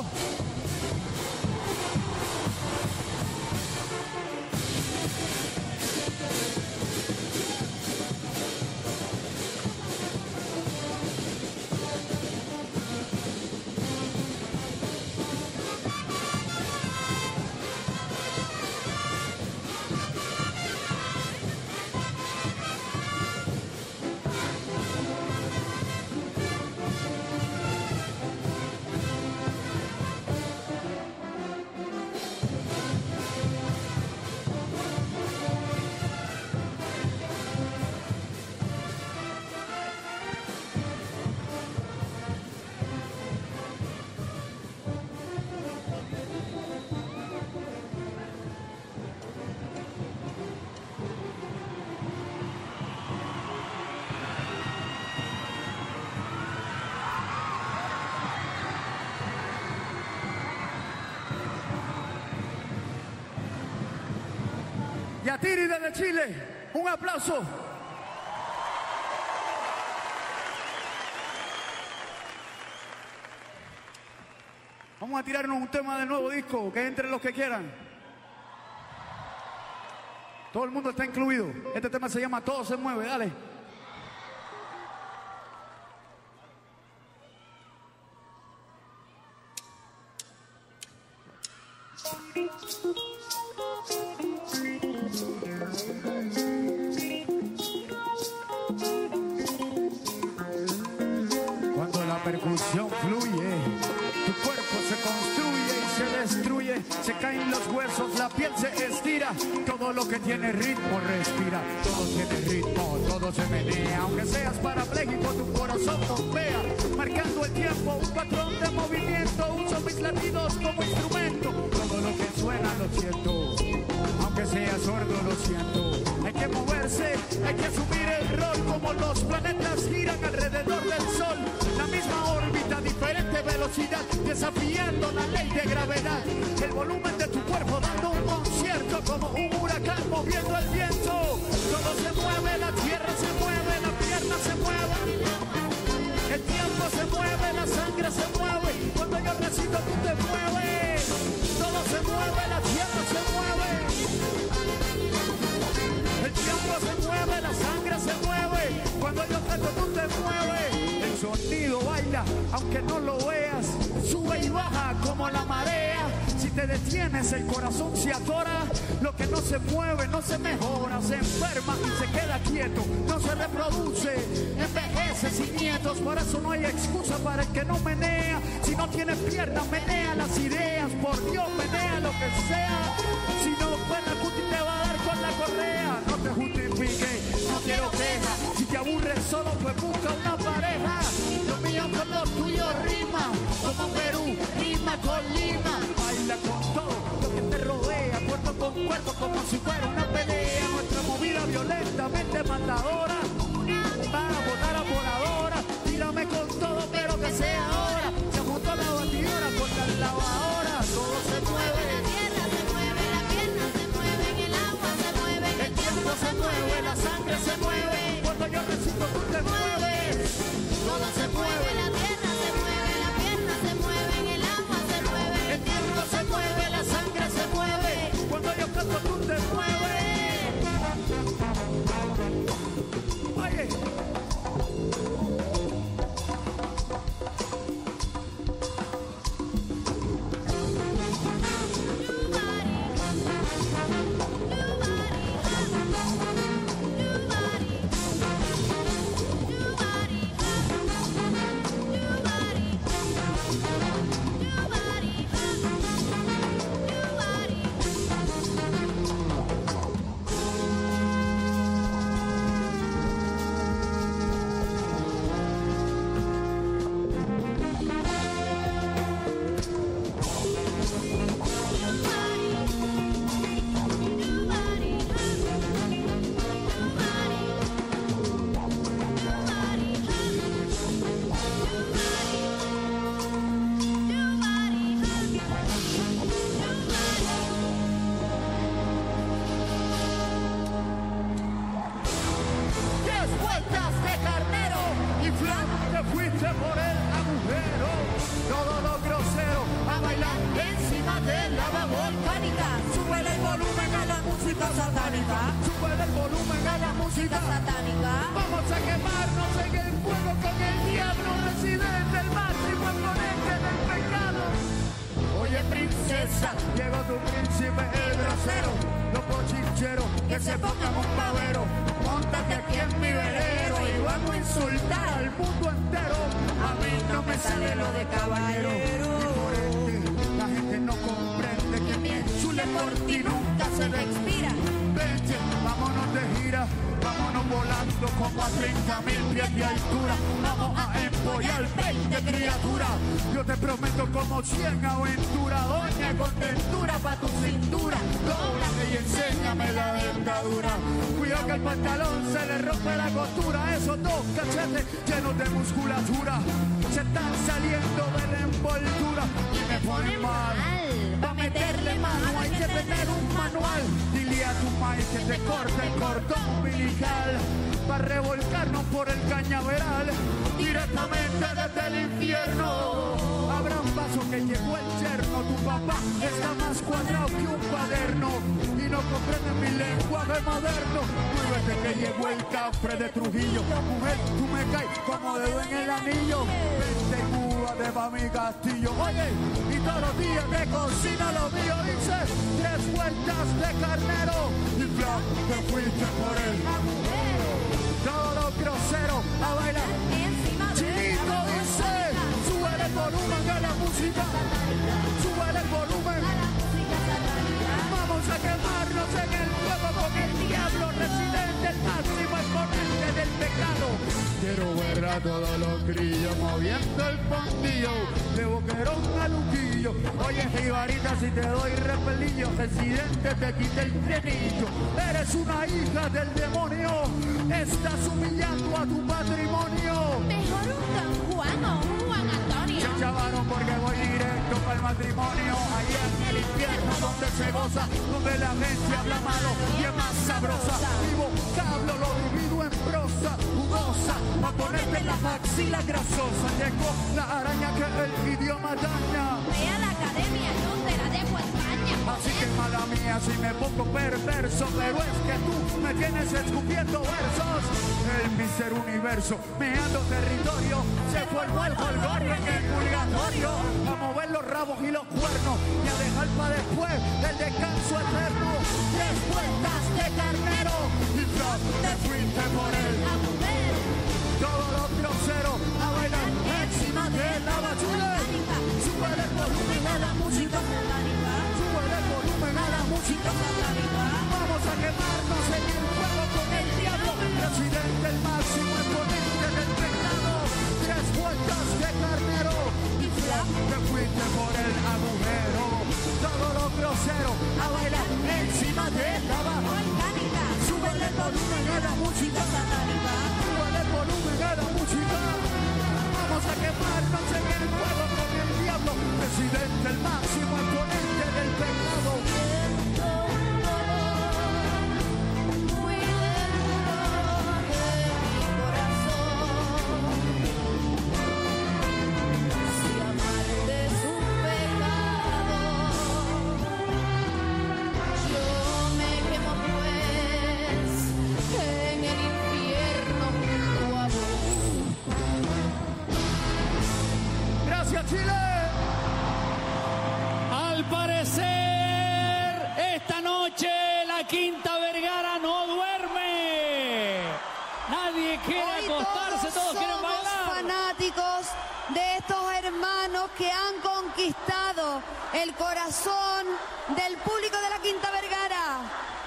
Yatiri desde Chile, un aplauso. Vamos a tirarnos un tema del nuevo disco, que entre los que quieran. Todo el mundo está incluido. Este tema se llama Todo se mueve, dale. Cuando la percusión fluye, tu cuerpo se construye y se destruye, se caen los huesos, la piel se estira, todo lo que tiene ritmo respira, todo tiene ritmo, todo se menea, aunque seas parapléjico tu corazón bombea, marcando el tiempo, un patrón de movimiento, uso mis latidos como instrumento, todo lo que suena lo siento, aunque sea sordo lo siento, hay que moverse, hay que asumir el rol, como los planetas giran alrededor del sol, la misma órbita, diferente velocidad, desafiando la ley de gravedad, el volumen de tu cuerpo dando un concierto, como un huracán moviendo el viento, todo se mueve, la tierra se mueve, la pierna se mueve, el tiempo se mueve, la sangre se mueve, cuando yo recito tú te mueves, todo se mueve, la tierra se mueve, el tiempo se mueve, la sangre se mueve, cuando yo canto tú te mueves, el sonido baila, aunque no lo veas, sube y baja como la marea, si te detienes el corazón se atora, lo que no se mueve no se mejora, se enferma y se queda quieto, no se reproduce, envejece sin nietos, por eso no hay excusa para el que no menea, si no tienes piernas menea las ideas, por Dios menea lo que sea, si no pues la cuti te va a dar con la correa, no te justifiques, no quiero queja, si te aburres solo pues busca una pareja, lo mío con lo tuyo rima, como Perú, rima con Lima, baila con todo lo que te rodea, cuerpo con cuerpo como si fuera una pelea, nuestra movida violentamente matadora, va a botar a voladora, tírame con todo pero que sea ahora, se montó la batidora con la lavadora, todo se mueve, La tierra se mueve, la pierna se mueve, el agua se mueve, el tiempo se mueve, la sangre se mueve, cuando yo recito tú te mueves, todo se mueve, la tierra se mueve, la pierna se mueve, el agua se mueve, el tiempo se mueve, la sangre se mueve, cuando yo canto tú te mueves. música satánica. Sube el volumen a la música satánica. Vamos a quemarnos en el fuego con el diablo, residente, el máximo exponente del pecado. Oye, princesa, llegó tu príncipe, el grosero, los cochincheros que se pongan un pavero. Móntate aquí en mi velero y vamos a insultar al mundo entero. A mí no me sale lo de caballero. Y por ende, la gente no comprende que mi enchule por ti nunca se le expira. Vente, vámonos de gira, vámonos volando como a treinta mil pies de altura. Vamos a empollar veinte criaturas. Yo te prometo como cien aventuras. Doña con tentura pa' tu cintura. Dóblame y enséñame la dentadura. Cuidado que el pantalón se le rompe la costura. Esos dos cachetes llenos de musculatura se están saliendo de la envoltura y me ponen mal. Pa' meterle mano hay que tener un manual. Dile a tu maíz que te corte el cordón umbilical. Pa' revolcarnos por el cañaveral directamente desde el infierno. Habrá un paso que llegó el yerno. Tu papá está más cuadrado que un cuaderno y no comprende mi lenguaje moderno. Muévete que llegó el cafre de Trujillo. Mujer, tú me caes como dedo en el anillo. Vente y múdate pa' mi castillo. Oye, y todos los días te cocina lo mío. Dice, tres vueltas de carnero y Fran, te fuiste por él. Todos los groseros a bailar. Chinito dice, sube el volumen a la música. Sube el volumen. Vamos a quemarnos en el fuego con el diablo residente, el máximo exponente del pecado. Quiero ver a todos los grillos moviendo el fondillo de Boquerón a Luquillo. Oye, jibarita, si te doy repelillo, residente, te quité el trenillo. Eres una hija del demonio, estás humillando a tu patrimonio. Mejor un Don Juan o un Juan Antonio. Se chavaron porque voy directo para el matrimonio. Allá en el infierno donde se goza, donde la gente habla malo y es más sabrosa. Mi vocablo lo divido en prosa, jugosa, pa' ponerte en la maxila grasosa. Llegó la araña que el idioma daña. Ve a la academia, yo te la dejo a España. Así que mala mía si me pongo perverso, pero es que tú me tienes escupiendo versos. El mister universo, meando territorio, se formó el folgorio en el purgatorio. A mover los rabos y los cuernos y a dejar para después del descanso eterno. Tres vueltas de carnero y Fran, te fuiste por él. Todos los groseros a bailar encima de la bachula. Sube el volumen a la música. Sube el volumen a la música. Vamos a quemarnos en el fuego con el diablo. Presidente, el máximo exponente del pecado. Tres vueltas de carnero y Fran, te fuiste por el agujero. Todos los groseros a bailar encima de la volcánica. Sube el volumen a la música. Sube el volumen a la música. Vamos a quemarnos en el fuego con el diablo. Presidente, el máximo exponente del pecado. Muy dentro de mi corazón, si amarte es un pecado, yo me quemo pues en el infierno junto a vos. Gracias, Chile. Al parecer, esta noche la Quinta Vergara no duerme. Nadie quiere Hoy acostarse, todos todos quieren somos bailar. fanáticos de estos hermanos que han conquistado el corazón del público de la Quinta Vergara.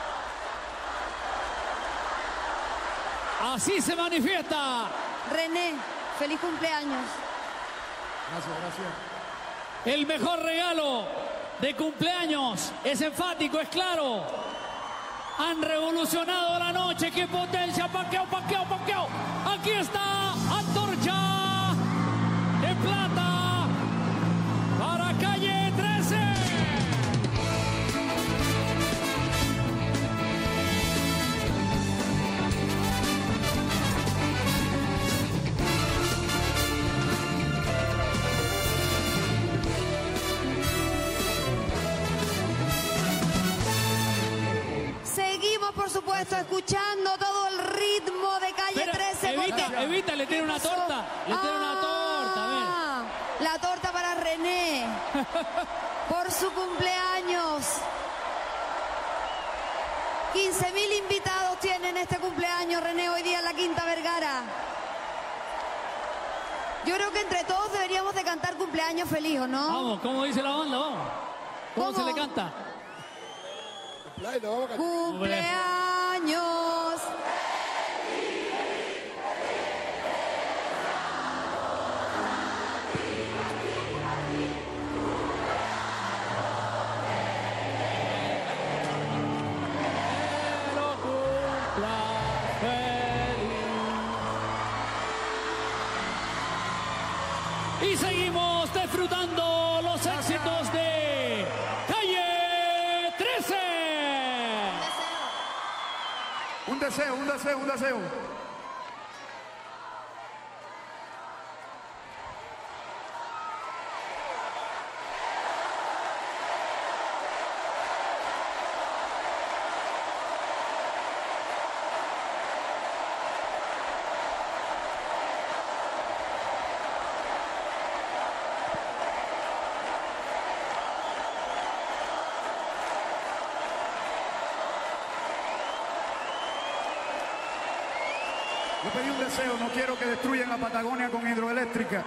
Así se manifiesta. René, feliz cumpleaños. Gracias, gracias. El mejor regalo de cumpleaños es enfático, es claro. Han revolucionado la noche. ¡Qué potencia! ¡Paqueo, paqueo, paqueo! Aquí está Antorcha de Plata para Calle trece. Se supuesto, escuchando todo el ritmo de Calle Espera, trece. Evita, porque- Evita, le tiene una ¿Qué pasó? torta. Le tiene una torta, a ver. Ah, la torta para René. Por su cumpleaños. quince mil invitados tienen este cumpleaños, René, hoy día en la Quinta Vergara. Yo creo que entre todos deberíamos de cantar cumpleaños feliz, ¿o no? Vamos, ¿cómo dice la banda? Vamos. ¿Cómo, ¿Cómo? se le canta? Cumpleaños. Y seguimos disfrutando los éxitos de Calle trece. Un deseo, un deseo, un deseo. Yo pedí un deseo, no quiero que destruyan la Patagonia con hidroeléctrica.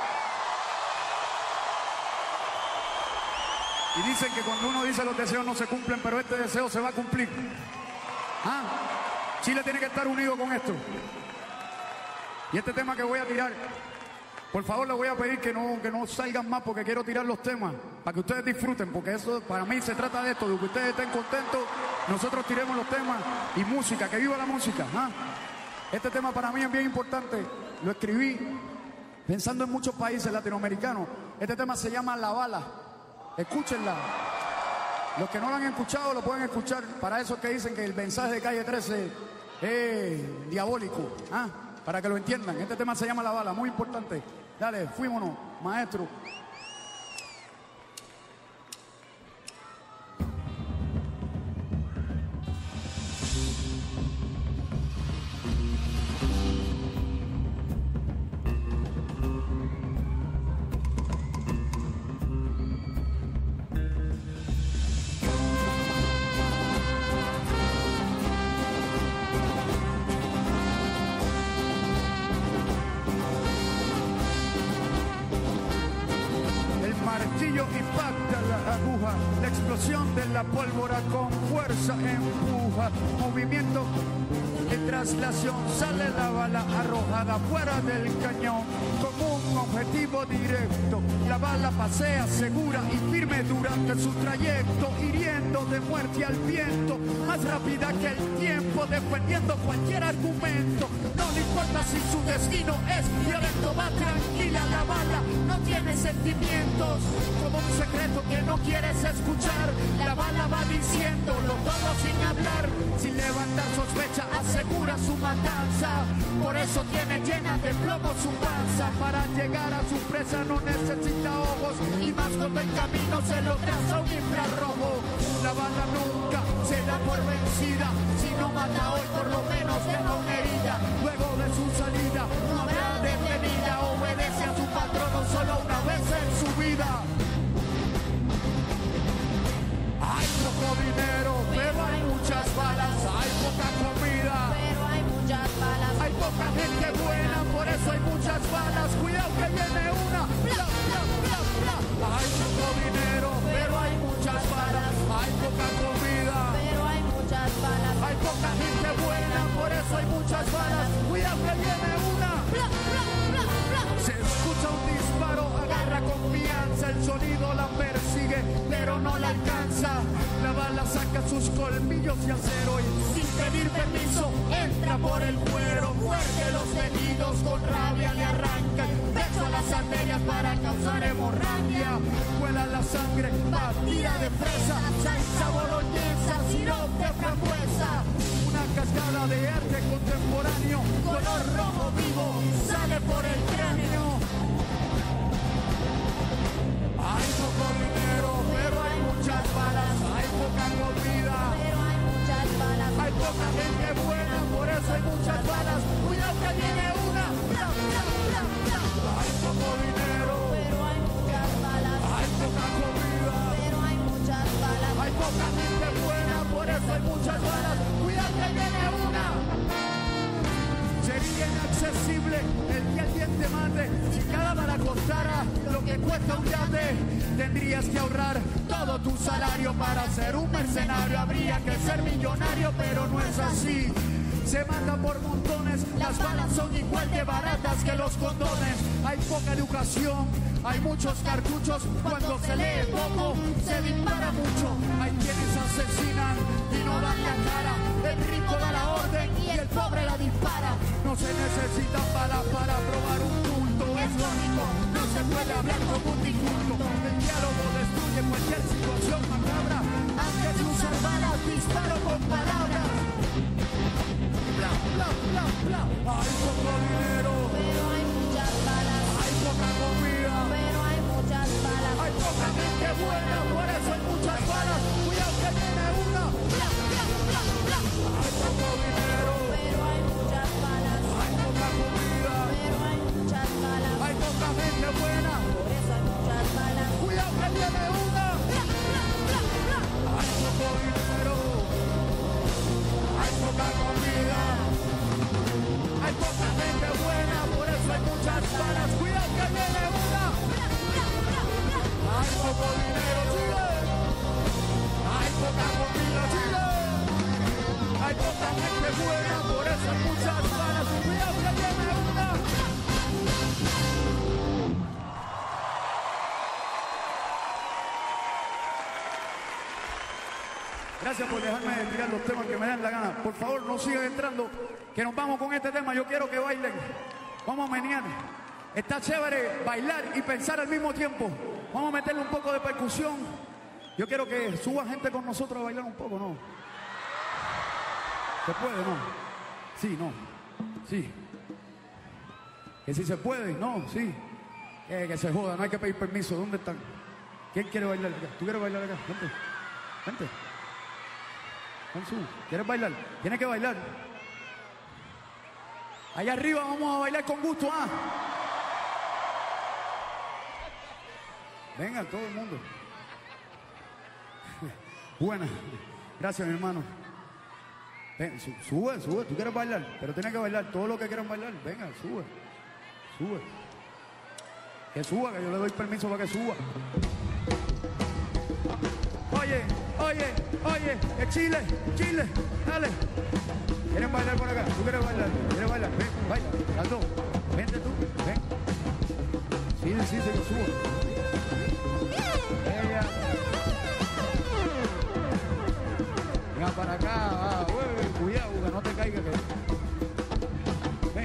Y dicen que cuando uno dice los deseos no se cumplen, pero este deseo se va a cumplir. Ah, Chile tiene que estar unido con esto. Y este tema que voy a tirar, por favor les voy a pedir que no, que no salgan más porque quiero tirar los temas para que ustedes disfruten, porque eso para mí se trata de esto, de que ustedes estén contentos, nosotros tiremos los temas y música, que viva la música. ¿Ah? Este tema para mí es bien importante, lo escribí pensando en muchos países latinoamericanos. Este tema se llama La Bala, escúchenla. Los que no lo han escuchado lo pueden escuchar, para esos que dicen que el mensaje de Calle trece es diabólico, ¿ah? Para que lo entiendan. Este tema se llama La Bala, muy importante. Dale, fuímonos, maestro. Impacta la aguja, la explosión de la pólvora con fuerza empuja, movimiento de traslación, sale la bala arrojada fuera del cañón, como un objetivo directo, la bala pasea segura y firme durante su trayecto, hiriendo de muerte al viento, más rápida que el tiempo, defendiendo cualquier argumento, no le importa si su destino es violento, va tranquila la bala, no tiene sentimientos, como un secreto que no quieres escuchar, la bala va diciéndolo todo sin hablar, sin levantar sospecha, asegura su matanza, por eso tiene llena de plomo su panza, para llegar a su presa no necesita ojos, y más cuando en camino se lo traza un infrarrojo, la bala nunca se da por vencida, si no mata hoy por lo menos deja una herida, luego de su salida no habrá detenida, obedece a su patrono solo una vez en su vida. Hay poco dinero, pero hay muchas balas, hay poca comida, pero hay muchas balas. hay poca gente buena, por eso hay muchas balas, cuidado que viene una, bla, bla, bla, bla. Hay poco dinero, pero hay muchas balas, hay poca comida, Pero hay muchas balas. hay poca gente buena, por eso hay muchas balas, cuidado que viene una, Bla, bla, bla, bla. se escucha un disparo, agarra confianza, el sonido la persigue, pero no la alcanza. La bala saca sus colmillos de acero y sin pedir permiso entra por el cuero, muerde los tejidos, con rabia le arranca el pecho a las arterias para causar hemorragia. Cuela la sangre, batida de fresa, salsa boloñesa, sirope de frambuesa. Una cascada de arte contemporáneo, color rojo vivo, sale por el cráneo. Hay poco dinero, pero hay muchas balas, hay poca comida, Pero hay muchas balas. hay poca hay muchas balas. Cuidado que viene una. Sería inaccesible el que alguien te mate. Si cada bala costara lo que cuesta un yate, tendrías que ahorrar todo tu salario para ser un mercenario. Habría que ser millonario, pero no es así. Se matan por montones, las balas son igual de baratas que los condones. Hay poca educación, hay muchos cartuchos. Cuando se lee poco, se dispara mucho. Hay quienes asesinan y no dan la cara. El rico da la orden y el pobre la dispara. No se necesitan balas para probar un punto. Es lógico, no se puede hablar como un discurso. El diálogo destruye cualquier situación macabra. Antes de usar balas, disparo con palabras. Bla, bla, bla, bla. Hay poco dinero, pero hay muchas balas. hay poca comida, Pero hay muchas balas. hay poca gente buena, por eso hay muchas balas. Cuidado que viene una. Bla, bla, bla, bla. Hay poco dinero, Pero hay muchas balas. hay poca comida, Pero hay muchas balas. hay poca gente buena. Por eso hay muchas balas. Cuidado que viene una. Bla, bla, bla, bla. Hay poco dinero, hay poca comida, hay poca gente buena, por eso hay muchas balas. Cuidado que viene una. Bla, bla, bla, bla. Hay poco dinero, Chile. Hay poca comida, Chile. Hay poca gente buena, por eso hay muchas balas. Cuidado que viene una. Gracias por dejarme tirar los temas que me dan la gana. Por favor, no sigan entrando, que nos vamos con este tema. Yo quiero que bailen. Vamos a menear. Está chévere bailar y pensar al mismo tiempo. Vamos a meterle un poco de percusión. Yo quiero que suba gente con nosotros a bailar un poco, ¿no? ¿Se puede, no? Sí, no. Sí. Que si se puede, no, sí. Que, que se joda, no hay que pedir permiso. ¿Dónde están? ¿Quién quiere bailar acá? ¿Tú quieres bailar acá? Vente. Vente. Jesús, ¿quieres bailar? Tienes que bailar. Allá arriba vamos a bailar con gusto, ¿ah? Venga, todo el mundo. Buena. Gracias, mi hermano. Ven, su, sube, sube. Tú quieres bailar, pero tienes que bailar. Todo lo que quieran bailar, venga, sube. Sube. Que suba, que yo le doy permiso para que suba. Oye, oye, oye, eh, Chile, Chile, dale. ¿Quieren bailar por acá? ¿Tú quieres bailar? ¿Quieres bailar? Ven, baila, las dos. Vente tú, ven. Sí, sí, se lo subo. Ella. Venga para acá, ah, uy, cuidado, que no te caiga. Que... Ven.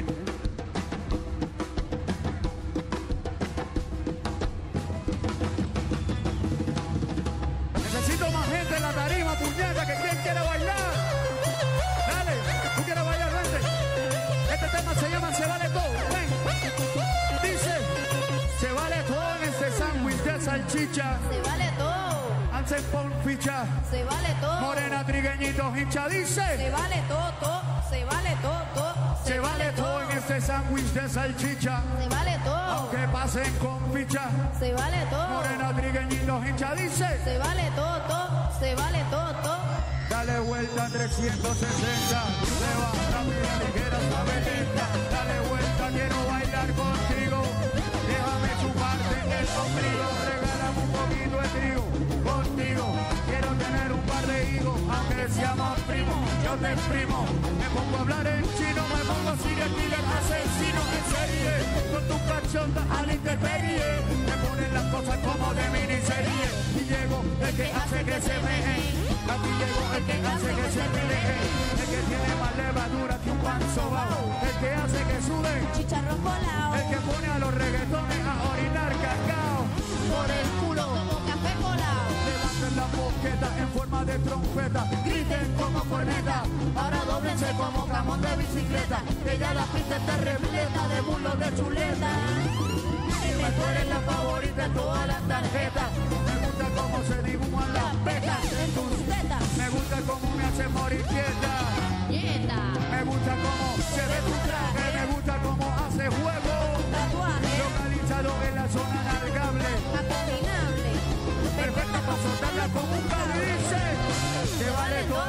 Necesito más gente en la tarima, puñeta, que quien quiere bailar. Dale, tú quieres bailar, vente. Este tema se llama Se Vale Todo, ven. Dice, se vale todo en este sándwich de salchicha. Se vale todo. Ansel pon ficha. Se vale todo. Morena trigueñito hincha, dice. Se vale todo, todo. Se vale todo, todo. Se vale todo en este sándwich de salchicha. Se vale todo. Aunque pasen con ficha. Se vale todo. Morena trigueñito hincha, dice. Se vale todo, todo. Se vale todo, todo. Dale vuelta a trescientos sesenta. Le va rápida, ligera, suavelita. Dale vuelta, quiero bailar contigo. Déjame chuparte el ombligo. Regálame un poquito de trigo. Contigo quiero tener un par de higos. Aunque seamos primos, yo te exprimo. Me pongo a hablar en chino, me pongo serial killer, asesino en serie. Con tu cachonda a la intemperie. Me ponen las cosas como de miniserie. Y llego el que hace que se meje. Aquí llegó el que hace que se pelee, el que tiene más levadura que un pan sobao, el que hace que sude, Chicharrón colado. el que pone a los reggaetones a orinar cacao Por el culo como café colado. levanten la boqueta en forma de trompeta, griten como corneta, ahora doblense como camón de bicicleta, que ya la pista está repleta de bulos de chuleta. Dime, tú eres la favorita en todas las tarjetas, me gusta cómo se dibujan las pecas en tus Tetas. me gusta cómo me hace morir quieta. Nieta. Me gusta cómo se ve tu traje. Me gusta cómo hace juego. Tatuaje. Localizado en la zona navegable. Abominable. Perfecta para soltarla como un cable. Dice, se vale todo en este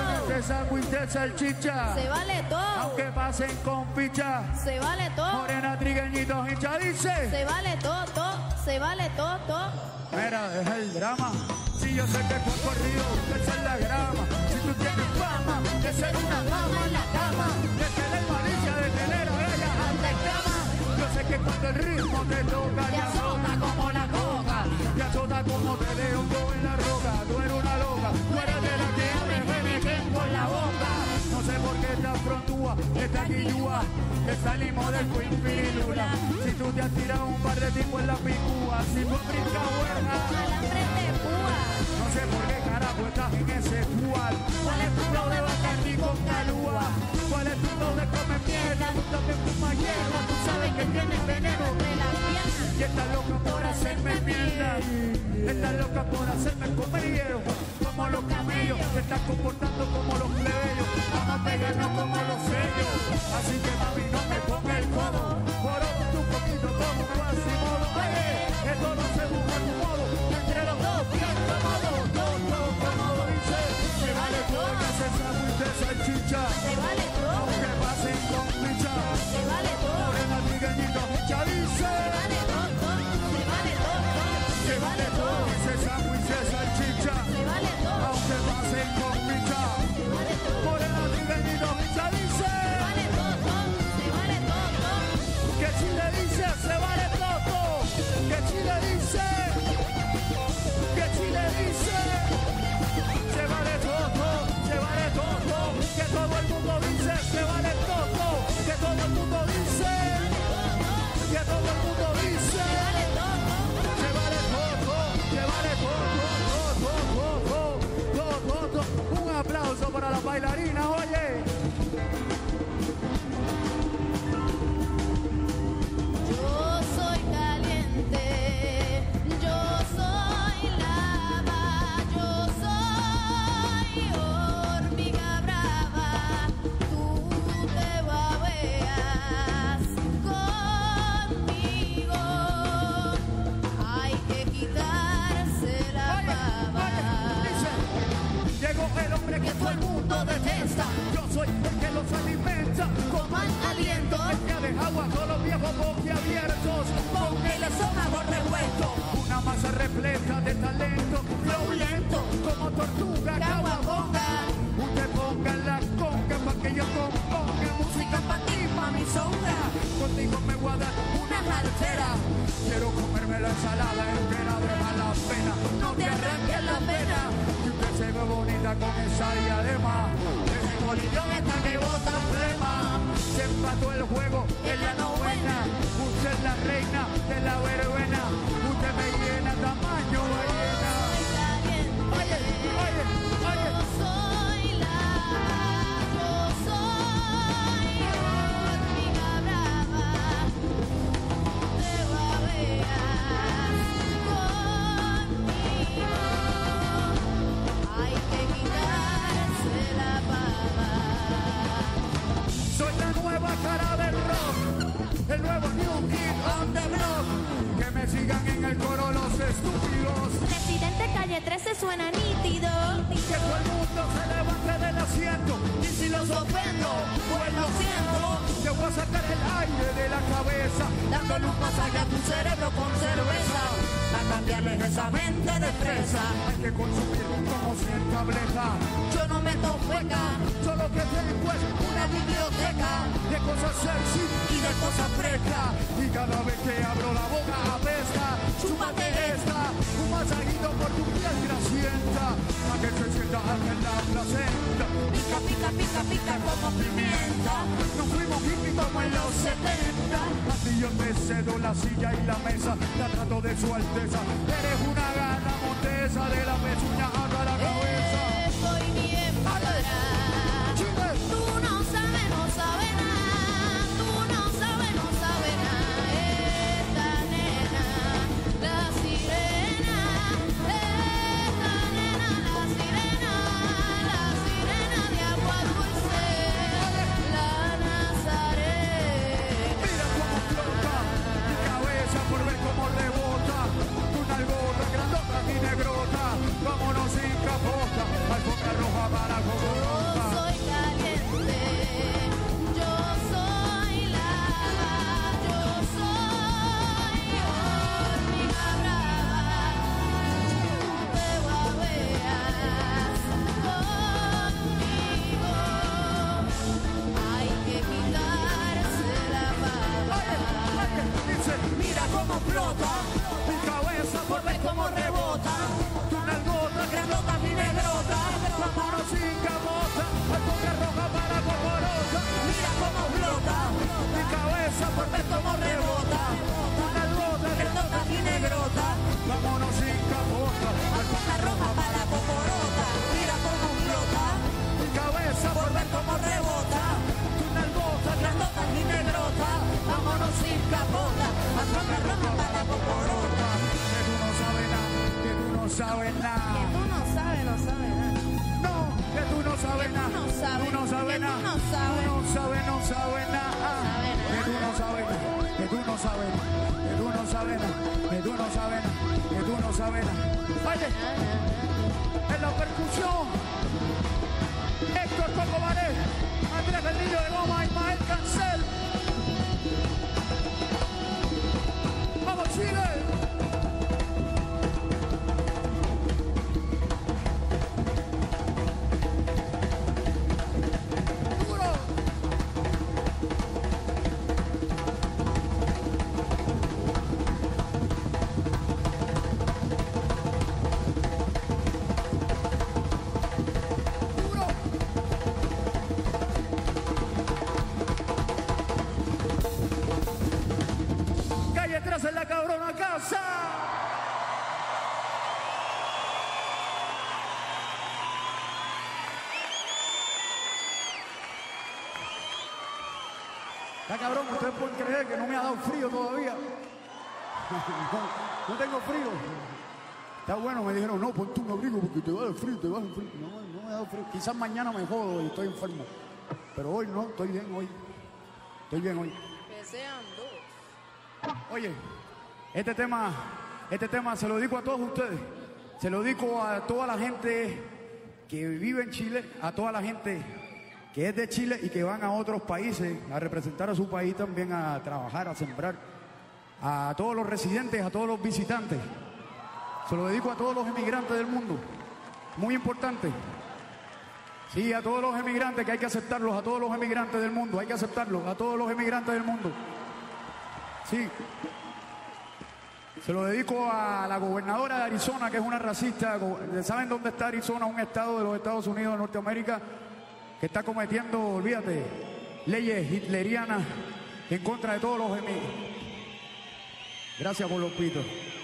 sándwich de salchicha. Se vale todo. Aunque pasen con ficha. Se vale todo. Morena, trigueñito, hincha, dice. Se vale todo, todo. Se vale todo, todo. Mira, deja el drama. Si yo sé que por corrido esa es la grama. Si tú tienes fama de ser una dama en la cama, de tener malicia, de tener a ella ante cama. Yo sé que cuando el ritmo te toca, te azota como la coca, te azota como te dejo en la roca. Tú eres una loca, tú eres de la que abre, me meten por la boca. No sé por qué esta frontúa, esta guillúa, que salimos del Queen Pirilula. Si tú te has tirado un par de tipos en la picúa, si tú brinca buena, Alambre de púa. no sé por qué carajo estás en ese cual. ¿Cuál es tu flow de Bacardi con calúa? ¿Cuál es tu flow de comer mierda? Tú también fuma hierba, tú sabes que tienes veneno De las piernas. y estás loca por hacerme mierda. Estás loca por hacerme comer hierba. Como los camellos, te estás comportando como los plebeyos. Vamos a pegarnos como los sellos. Así que mami, no me ponga el codo. Por otro un poquito como así modo. Oye, esto no se busca tu modo. Entre los dos, bien cómodo. Todo, todo cómodo, dice. Se vale todo, que se sándwich de salchicha. Se vale todo. Aunque pasen con ficha. Se vale todo. Morena, trigueñito, hincha, dice. Se vale todo, todo. Se vale todo, todo. Se vale todo, ese sándwich de salchicha. Se vale todo. Aunque pasen con ficha. Se vale todo. Morena, trigueñito, hincha, dice. Se vale todo, todo. Se vale todo, todo. Que Chile dice, se vale todo. Que Chile dice. Que Chile dice. Se vale todo, se vale todo. Que todo el mundo dice, se vale todo. Que todo el mundo dice. Que todo el mundo dice. Se vale todo, todo. Se vale todo, se vale todo, todo, todo, todo, todo, todo. Un aplauso para las bailarinas, oye. Yo soy caliente, yo soy lava, yo soy hormiga brava, tú te babeas conmigo, hay que quitarse la baba. Dice, llegó el hombre que todo el mundo detesta. Yo soy el que los alimenta con mal aliento. El que ha dejado a todos los viejos boquiabiertos con el estómago revuelto. Una masa repleta de talento, flow lento como tortuga caguabonga. Usted ponga la conga pa' que yo componga música pa' ti, pa' mi sombra. Contigo me voy a dar una jartera. Quiero comerme la ensalada entera de mala pena. No te arranques la pena. Y usted se ve bonita con esa diadema. Ese colillón está que bota flema. Se empató el juego en la novena. Usted es la reina de la verbena. Usted me llena tamaño ballena. Oye, oye, oye. Yo soy lava, yo soy hormiga brava, te babeas conmigo, hay que quitarse la baba. Soy la nueva cara del rock, el nuevo New Kid on the Block. Que me sigan en el coro los estúpidos. Presidente Calle trece suena nítido. Que todo el mundo se levante del asiento. Y si los ofendo, pues lo siento. Te voy a sacar el aire de la cabeza, dándole un pasaje a tu cerebro con cerveza. A cambiarle esa mente de fresa. Hay que consumir como cien tabletas. Yo no meto hueca, solo que tengo es una biblioteca de cosas sexy y de cosas frescas. Y cada vez que abro la boca apesta. Chúpate esta, un masajito por tu piel grasienta, para que se sienta en la placenta. Pica, pica, pica, pica como pimienta. Nos fuimos hippie como en los setenta. Así yo te cedo la silla y la mesa, la trato de su alteza. Eres una gana montesa, de la pezuña hasta la cabeza. Estoy bien madura. Chile. Tú no sabes, no sabes nada. Tú no sabes, no sabes nada. Esta nena, la sirena. Esta nena, la sirena. La sirena de agua dulce. La Nazaret. Mira cómo flota mi cabeza por ver cómo rebota. Tu nalgota grandota y negrota. Vámonos y sabes. Tú no sabes que nada. tú no sabes. Tú no sabes, no sabes nada. Que tú no sabes nada. Que tú no sabes nada. Que tú no sabes nada. Que tú no sabes nada. Que tú no sabes nada. Oye, en la percusión, Héctor Coco Baré, Andrés el Niño de Goma, Ismael Cancel. ¡Vamos, Chile! En la cabrona casa. Está cabrón, ustedes pueden creer que no me ha dado frío todavía. No, no tengo frío. Está bueno, me dijeron, no, ponte un abrigo porque te va a dar frío, te va a dar frío. No, no me ha dado frío. Quizás mañana me jodo y estoy enfermo. Pero hoy no, estoy bien hoy. Estoy bien hoy. Que sean dos. Oye, este tema, este tema se lo dedico a todos ustedes. Se lo dedico a toda la gente que vive en Chile, a toda la gente que es de Chile y que van a otros países a representar a su país también, a trabajar, a sembrar. A todos los residentes, a todos los visitantes. Se lo dedico a todos los emigrantes del mundo. Muy importante. Sí, a todos los emigrantes, que hay que aceptarlos, a todos los emigrantes del mundo, hay que aceptarlos, a todos los emigrantes del mundo. Sí. Se lo dedico a la gobernadora de Arizona, que es una racista. ¿Saben dónde está Arizona? Un estado de los Estados Unidos de Norteamérica que está cometiendo, olvídate, leyes hitlerianas en contra de todos los emigrantes. Gracias por los pitos.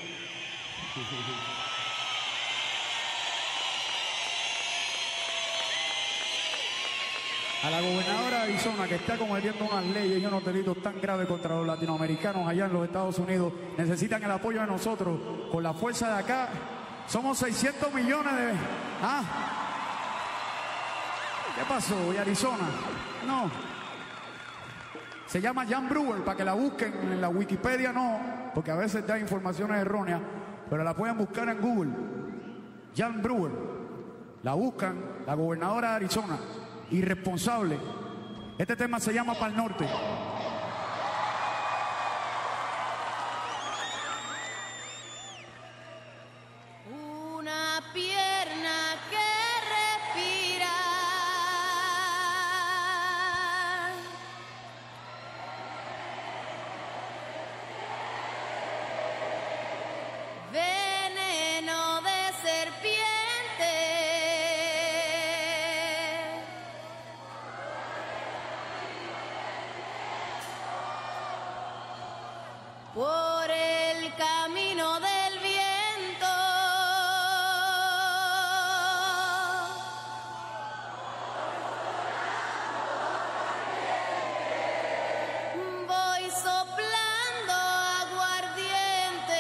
A la gobernadora de Arizona, que está cometiendo unas leyes y unos delitos tan graves contra los latinoamericanos allá en los Estados Unidos, necesitan el apoyo de nosotros. Con la fuerza de acá, somos seiscientos millones de... ¿Ah? ¿Qué pasó? ¿Y Arizona? No. Se llama Jan Brewer, para que la busquen en la Wikipedia, no, porque a veces da informaciones erróneas, pero la pueden buscar en Google. Jan Brewer. La buscan, la gobernadora de Arizona. Irresponsable. Este tema se llama Pa'l Norte. Una pierna que respira. Veneno de serpiente. Por el camino del viento voy soplando aguardiente.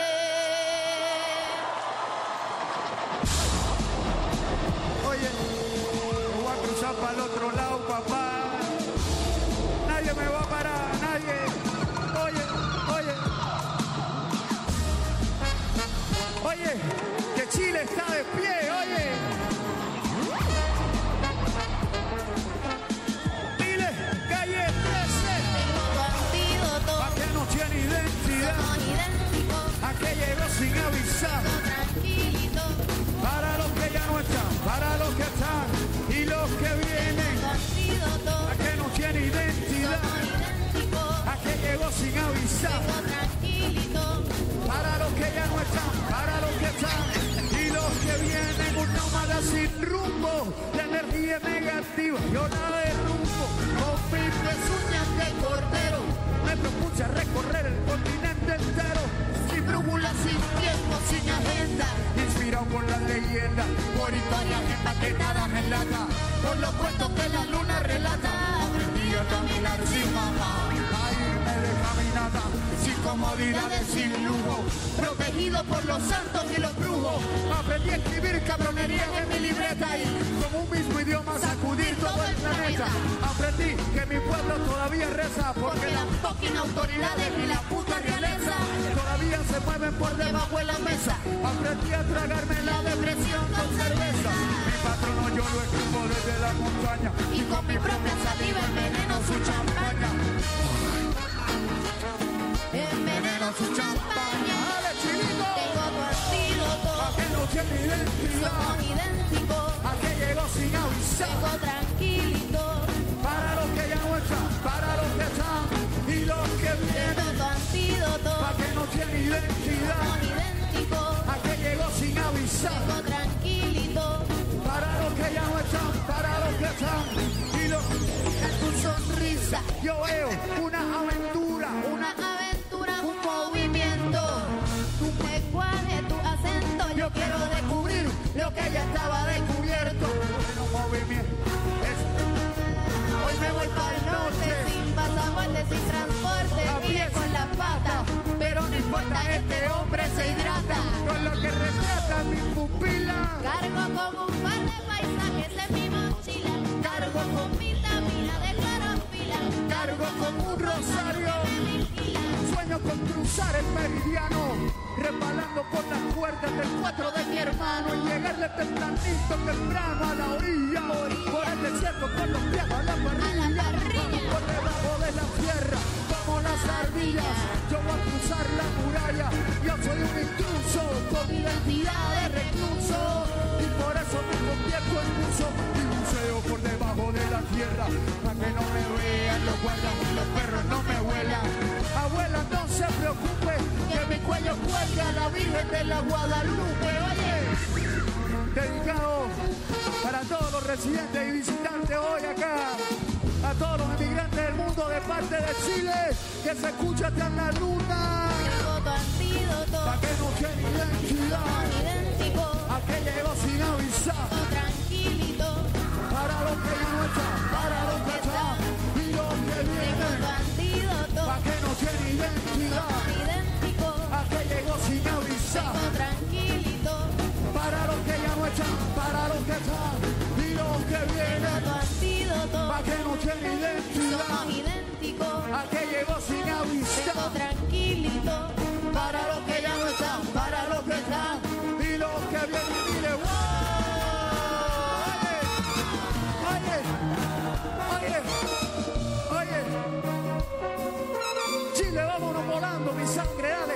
Oye, me voy a cruzar para el otro lado, papá. Nadie me va a parar, nadie. Oye, oye. Oye, que Chile está de pie, oye. Dile, calle trece. Tengo tu antídoto, ¿A qué no tiene identidad? son idénticos, ¿A qué llegó sin avisar? tranquilito. Para los que ya no están, para los que están y los que vienen. Tu antídoto, ¿A qué no tiene identidad? son idénticos, ¿A qué llegó sin avisar? tengo tranquilito. Para los que ya no están, para los que están y los que vienen, un nómada sin rumbo, la energía negativa, yo la derrumbo con mis pezuñas de cordero. Me propuse recorrer el continente entero, sin brújula, sin tiempo, sin agenda, inspirado por las leyendas, por historias empaquetadas en lata, por los cuentos que la luna relata. Aprendí a caminar sin mamá, a irme de caminata, sin comodidades, sin lujo, protegido por los santos y los brujos. Aprendí a escribir cabronerías en mi libreta y con un mismo idioma sacudir todo todavía reza porque las fucking autoridades ni la puta realeza todavía se mueven por debajo de la mesa. Aprendí a tragarme la depresión con cerveza. Mi patrono yo lo escupo desde la montaña Y con mi propia saliva enveneno su champaña. Enveneno su champaña. Dale, chilito. Tengo tu antídoto. ¿A qué no tiene identidad? Somos idénticos. ¿A qué llegó sin avisar? Tengo tranquilito. Para los que ya no están, para los que están y los que Tengo vienen. tu antídoto. ¿A qué no tiene identidad? Somos idénticos. ¿A qué llegó sin avisar? Tengo tranquilito. Para los que ya no están, para los que están y los En tu sonrisa. yo veo una aventura, Una una aventura, un movimiento. Tu lenguaje, tu acento. Yo quiero descubrir lo que ya estaba descubierto. Un movimiento. Es- Hoy me voy para el norte, sin pasaporte, sin transporte. A Mire pie. con las patas. Pero no importa, este hombre se hidrata. con lo que retrata mi pupila. Cargo con un par de paisajes en mi mochila. Cargo con vitamina de clorofila. Cargo con un rosario. Sueño con cruzar el meridiano, resbalando por las cuerdas del cuatro de mi hermano y llegarle tempranito, temprano a la orilla, por el desierto con los pies a la parrilla, por debajo de la tierra como las ardillas. Yo voy a cruzar la muralla, yo soy un intruso con identidad de recluso y por eso me convierto en buzo y buceo por debajo de la tierra para que no me vean los guardas, los perros no me huelan. Abuela, no se preocupe, que mi cuello cuelga a la Virgen de la Guadalupe. Oye, dedicado para todos los residentes y visitantes hoy acá, a todos los inmigrantes del mundo de parte de Chile, que se escucha hasta en la luna. Tengo tu antídoto. Pa' que no tiene identidad, Somos idénticos. a que llegó sin avisar. Tengo tranquilito. Para los que ya no están, para los que están y los que Tengo tu vienen. antídoto. Pa' que no tiene identidad, Somos idénticos. a que llegó sin avisar. Tengo tranquilito. Para los que ya no están, para los que están y los que Tengo tu vienen. antídoto. Pa' que no tiene identidad, Somos idénticos. a que llegó sin Tengo avisar. tranquilito. Para los que ya no están, para los que están y los que vienen. Dile, ¡wow! Oye, oye, oye, oye. Chile, vámonos volando, mi sangre, dale.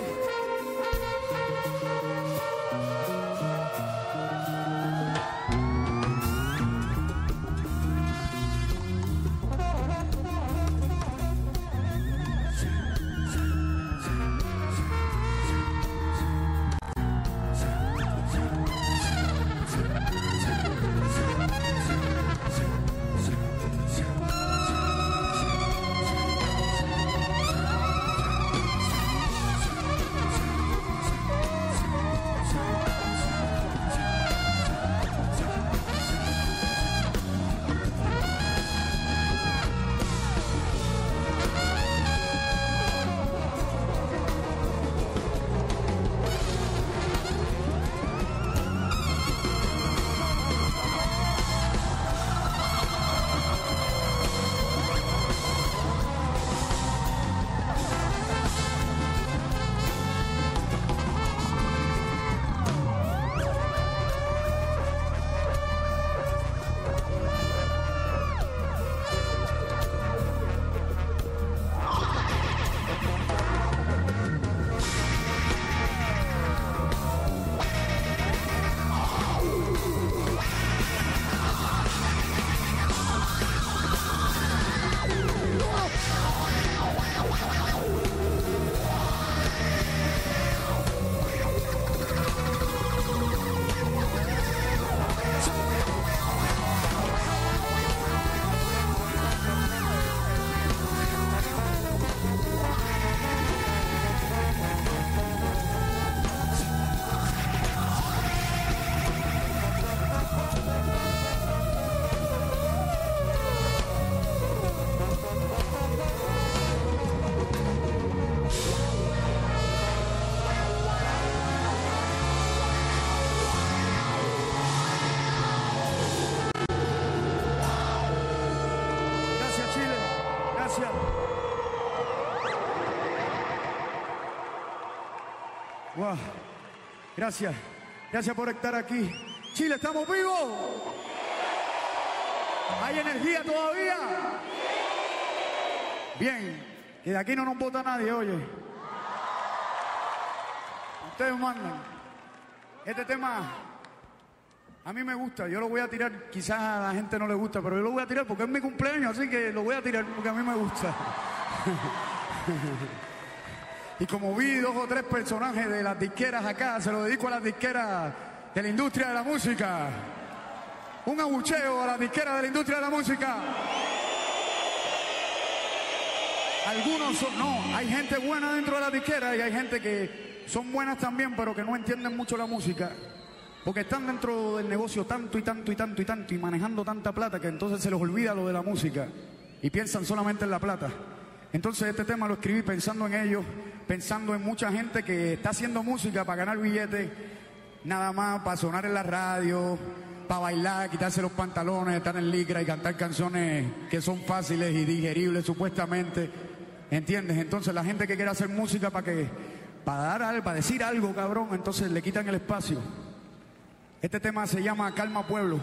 gracias. Wow. Gracias. Gracias por estar aquí. Chile, ¿estamos vivos? ¿Hay energía todavía? Bien. Que de aquí no nos vota nadie, oye. Ustedes mandan. Este tema a mí me gusta. Yo lo voy a tirar. Quizás a la gente no le gusta, pero yo lo voy a tirar porque es mi cumpleaños, así que lo voy a tirar porque a mí me gusta. Y como vi dos o tres personajes de las disqueras acá, se lo dedico a las disqueras de la industria de la música. Un abucheo a las disqueras de la industria de la música. Algunos son, no, hay gente buena dentro de la disquera y hay gente que son buenas también, pero que no entienden mucho la música. Porque están dentro del negocio tanto y tanto y tanto y tanto y manejando tanta plata que entonces se les olvida lo de la música y piensan solamente en la plata. Entonces este tema lo escribí pensando en ellos, pensando en mucha gente que está haciendo música para ganar billetes, nada más para sonar en la radio, para bailar, quitarse los pantalones, estar en licra y cantar canciones que son fáciles y digeribles supuestamente, ¿entiendes? Entonces la gente que quiere hacer música para que, para dar algo, para decir algo, cabrón, entonces le quitan el espacio. Este tema se llama Calma Pueblo.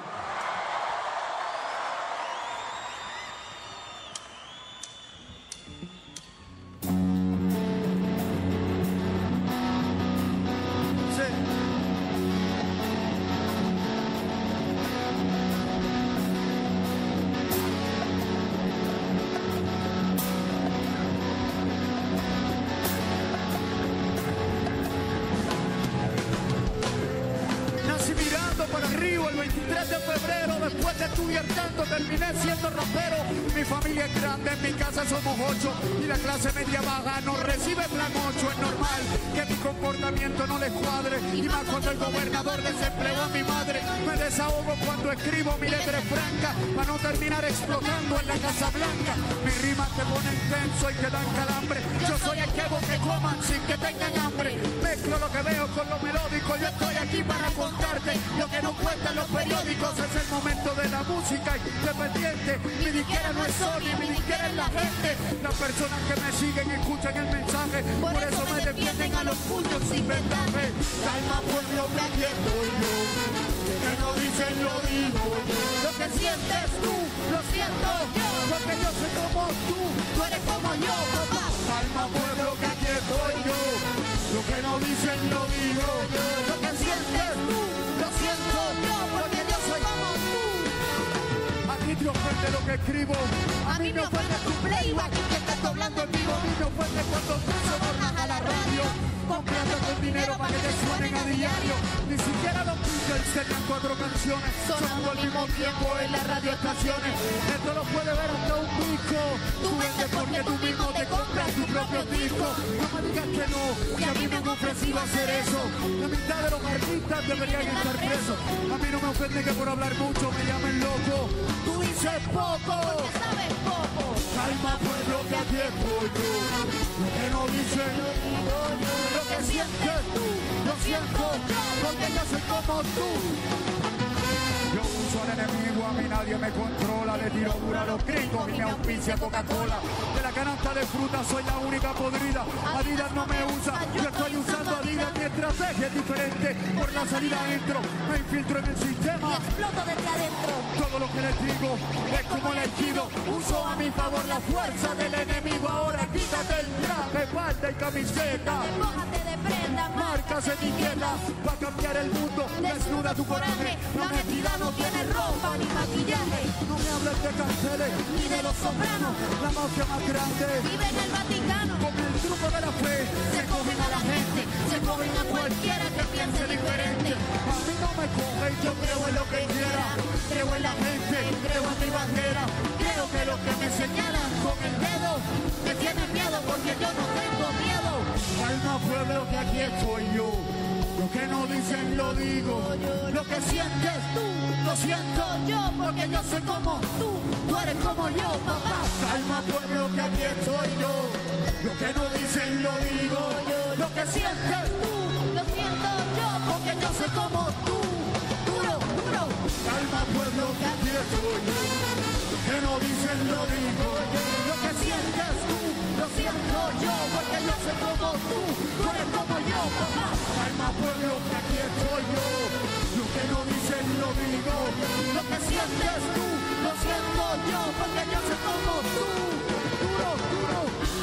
Y la clase media baja no recibe plan ocho. Es normal que mi comportamiento no les cuadre, y más cuando el gobernador desempleó a mi madre. Me desahogo cuando escribo mi letra franca, para no terminar explotando en la Casa Blanca. Mis rimas te ponen tenso y que dan calambre. Yo soy el que hago que coman sin que tengan hambre. Mezclo lo que veo con lo melódico. Yo estoy aquí para contarte lo que no cuentan los periódicos. Es el momento de la música independiente. Mi disquera no es Sony, mi disquera es la gente. Las personas que me siguen escuchan el mensaje, por, por eso me defienden a los puños sin vendaje. Calma pueblo, que aquí estoy yo, que no dicen lo digo yo. Lo que sientes tú, lo siento yo, porque yo soy como tú, tú eres como yo, papá. Calma pueblo, que aquí estoy yo, lo que no dicen lo digo yo. Lo que sientes tú, lo siento yo, porque yo soy como tú. A ti te ofende lo que escribo, a mí me ofende tu playback que estás doblando en vivo. A mí me ofende cuando tú sobornas a la radio, comprando con dinero para que te suenen a diario. Ni siquiera los Beatles tenían cuatro canciones sonando al mismo tiempo en las radioestaciones. Esto lo puede ver hasta un disco. Tú vendes porque tú mismo te compras tu propio disco. No me digas que no, que a mí me han ofrecido hacer eso. La mitad de los artistas deberían estar presos. A mí no me ofende que por hablar mucho me llamen loco. Tú dices poco, porque sabes poco. Calma pueblo, que aquí estoy yo, lo que no dicen lo que sientes tú, lo siento yo, porque yo soy como tú. Yo uso al enemigo, a mí nadie me controla. Le tiro dura a los gringos y me auspicia Coca-Cola. De la canasta de fruta soy la única podrida. Adidas no me usa, yo estoy usando Adidas. Mi estrategia es diferente, por la salida adentro me infiltro en el sistema y exploto desde adentro. Todo lo que les digo es como elegido. Uso a mi favor la fuerza del enemigo. Ahora quítate el traje, falda y camiseta. Despójate de prendas, marcas, etiquetas. Va a cambiar el mundo, desnuda tu coraje. La honestidad no tiene ropa ni maquillaje. No me hables de carteles ni de los sopranos. La mafia más grande vive en el Vaticano. Con el truco de la fe se cogen a la gente, se cogen a cualquiera que piense diferente. A mí no me cogen, yo creo en lo que quiera. Creo en la gente, creo en mi bandera. Creo que los que me señalan con el dedo me tienen miedo porque yo no tengo miedo. Calma pueblo, que aquí estoy yo. Lo que no dicen lo digo yo. Lo que sientes tú, lo siento yo, porque yo soy como tú, tú eres como yo, papá. Calma pueblo, que aquí estoy yo. Lo que no dicen lo digo yo. Lo que sientes tú, lo siento yo, porque yo soy como tú. Duro, duro. Calma pueblo, que aquí estoy yo. Lo que no dicen lo digo yo. Lo que siento yo, porque yo soy como tú, tú eres como yo, papá. Calma pueblo, que aquí estoy yo, lo que no dicen lo digo, lo que sientes tú, lo siento yo, porque yo soy como tú, duro, duro.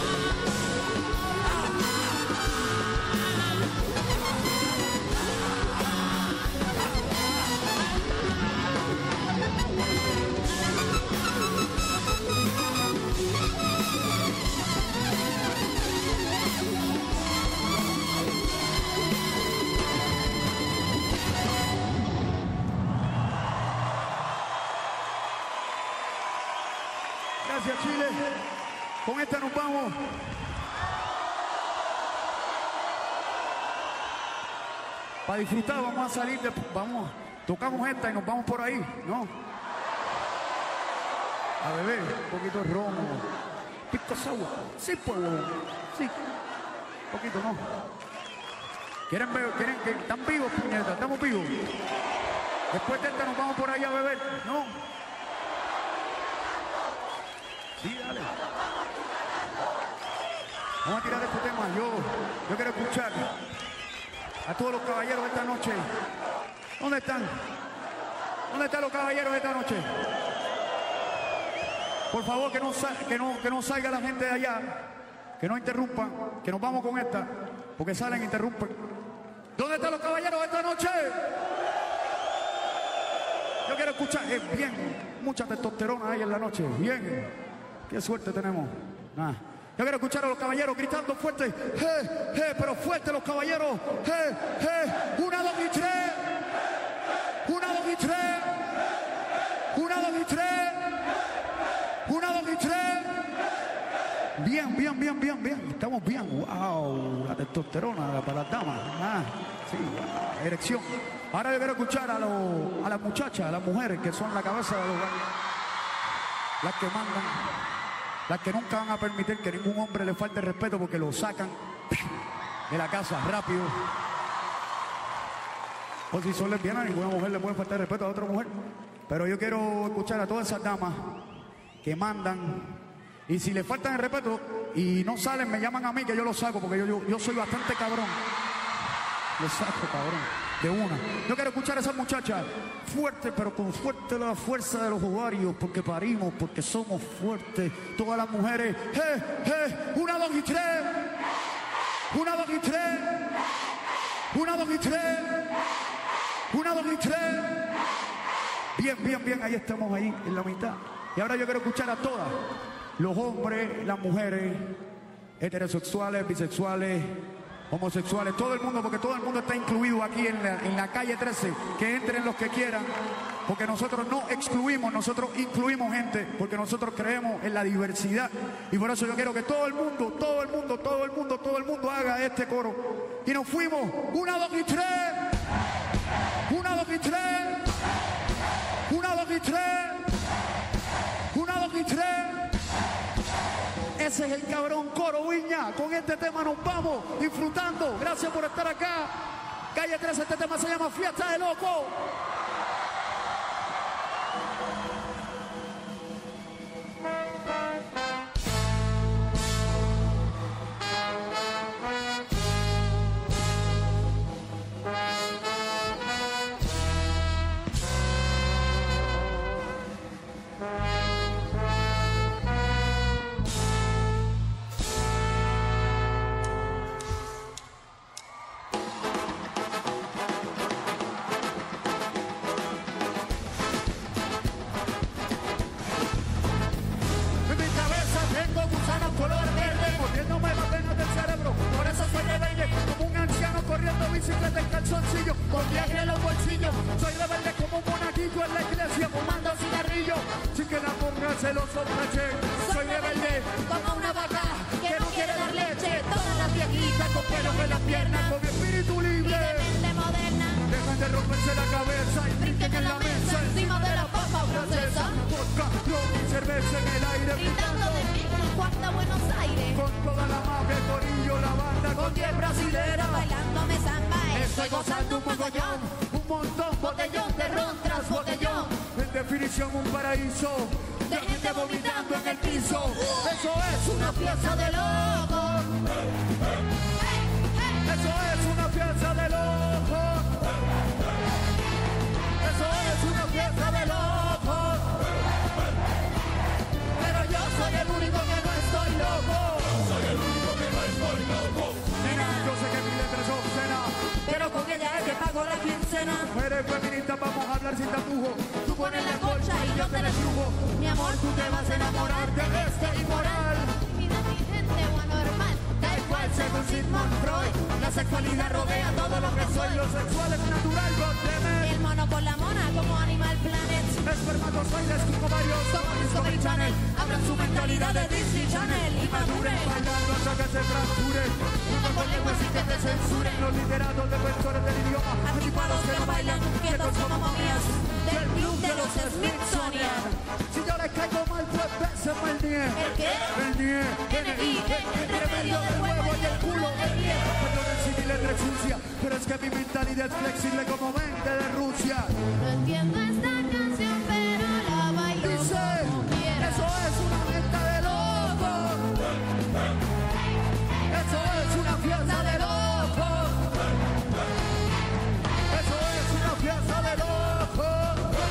Gracias, Chile. Con esta nos vamos. Para disfrutar vamos a salir, de, vamos, tocamos esta y nos vamos por ahí, ¿no? A beber un poquito de romo, pico agua. Sí, pues, sí. Un poquito, ¿no? ¿Quieren beber? ¿Quieren que están vivos, puñetas? ¿Estamos vivos? Después de esta nos vamos por ahí a beber, ¿no? Sí, dale. Vamos a tirar este tema. Yo, yo quiero escuchar a todos los caballeros de esta noche. ¿Dónde están? ¿Dónde están los caballeros de esta noche? Por favor, que no, que no, que no salga la gente de allá. Que no interrumpan. Que nos vamos con esta. Porque salen e interrumpen. ¿Dónde están los caballeros de esta noche? Yo quiero escuchar. Eh, bien. Mucha testosterona ahí en la noche. Bien. Qué suerte tenemos. Ah. Yo quiero escuchar a los caballeros gritando fuerte. ¡Eh, eh! Pero fuerte los caballeros. ¡Eh, eh! Una, dos y tres. Una, dos y tres. Una, dos y tres. Una, dos y tres. Bien, bien, bien, bien, bien. Estamos bien. ¡Wow! La testosterona para las damas. Ah, sí, wow. Erección. Ahora yo quiero escuchar a, los, a las muchachas, a las mujeres que son la cabeza de los gallos. Las que mandan. Las que nunca van a permitir que ningún hombre le falte respeto porque lo sacan de la casa rápido. O si son lesbianas, ninguna mujer le puede faltar respeto a otra mujer. Pero yo quiero escuchar a todas esas damas que mandan. Y si le faltan el respeto y no salen, me llaman a mí que yo los saco porque yo, yo, yo soy bastante cabrón. Los saco, cabrón. De una. Yo quiero escuchar a esas muchachas fuerte, pero con fuerte la fuerza de los ovarios, porque parimos, porque somos fuertes. Todas las mujeres, ¡eh, eh! Una, dos y tres. Una, dos y tres. Una, dos y tres. Una, dos y tres. Bien, bien, bien. Ahí estamos, ahí en la mitad. Y ahora yo quiero escuchar a todas. Los hombres, las mujeres, heterosexuales, bisexuales, homosexuales, todo el mundo, porque todo el mundo está incluido aquí en la, en la calle trece, que entren los que quieran, porque nosotros no excluimos, nosotros incluimos gente, porque nosotros creemos en la diversidad, y por eso yo quiero que todo el mundo, todo el mundo, todo el mundo, todo el mundo haga este coro, y nos fuimos, una, dos y tres, una, dos y tres, una, dos y tres, una, dos y tres. Ese es el cabrón coro Viña. Con este tema nos vamos disfrutando. Gracias por estar acá. Calle trece, este tema se llama Fiesta de Loco. Bicicleta en calzoncillo, con viaje en los bolsillos. Soy rebelde como un monaguillo en la iglesia, fumando cigarrillo, sin que la ponga se lo sospeche. Soy rebelde como una vaca que no quiere dar leche. Todas las viejitas con pelos en las piernas, con mi espíritu libre. De moderna, dejan de romperse la cabeza y brinquen en la mesa, encima de la papa francesa. Vodka, ron y cerveza en el aire, gritando de pico en cuarta Buenos Aires. Con toda la mafia, el corillo, la banda, con diez brasileras, bailándome samba. Estoy gozando un mogollón, un montón, botellón de ron tras botellón. En definición un paraíso, de gente vomitando en el piso. Eso es una fiesta de locos. Eso es una fiesta de locos. Eso es una fiesta de locos. Pero yo soy el único que no estoy loco. Soy el único que no estoy loco. Mira, yo sé que mi letra es obscena, Pero con ella es que pago la quincena. eres feminista, vamos a hablar sin tapujo. Tú pones la colcha y yo te la subo. Mi amor, Tú te vas a enamorar de este inmoral. vida gente o anormal. Da igual según Sigmund Freud. La sexualidad rodea todo lo que soy. Lo sexual es natural, goddammit. El mono con la mona como Animal Planet. Espermatozoides con varios Como Discovery Channel. Abran su mentalidad de Disney Channel. Y maduren. bailando hasta que se fracture. Uno con lengua sin que te censuren. Los literatos defensores del idioma. Anticuados que no bailan, quietos como momias. Del club de los Smithsonian. Si yo les caigo mal, pues bésame el nie. ¿El qué? El nie. N I E, entre medio del huevo y el culo, el nie. Perdón si mi letra es sucia, pero es que mi mentalidad es flexible como mente de Rusia. No entiendo esta canción, pero la bailo Dice, como quiera. eso es una venta de locos. Eso es una fiesta de locos. Eso es una fiesta de locos.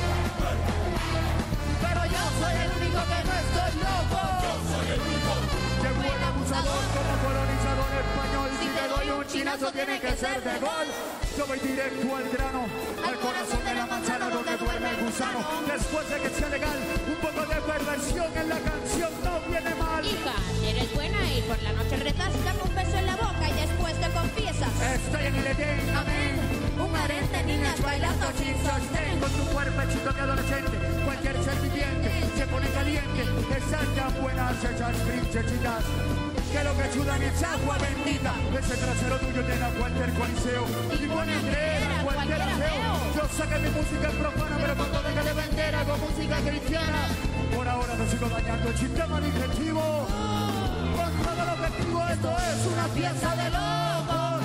Pero yo soy el único que no estoy loco. Llegó el abusador como colonizador español. Si te doy un chinazo tiene que ser de gol. Yo voy directo al grano, al corazón de la manzana donde duerme el gusano. Después de que sea legal, un poco de perversión en la canción no viene mal. Hija, si eres buena y por la noche retas, dame un beso en la boca y después te confiesas. Estoy en el Edén, amén. Un harén de niñas bailando sin sostén. Con tu cuerpecito de adolescente, cualquier ser viviente se pone caliente. Están tan buenas esas princesitas que lo que sudan es agua bendita. Ese trasero tuyo llena cualquier coliseo y pone a creer a cualquier ateo. Yo sé que mi música es profana, pero cuando deje de vender hago música cristiana. Por ahora no sigo dañando el sistema digestivo. Con todo lo que escribo, esto es una fiesta de locos.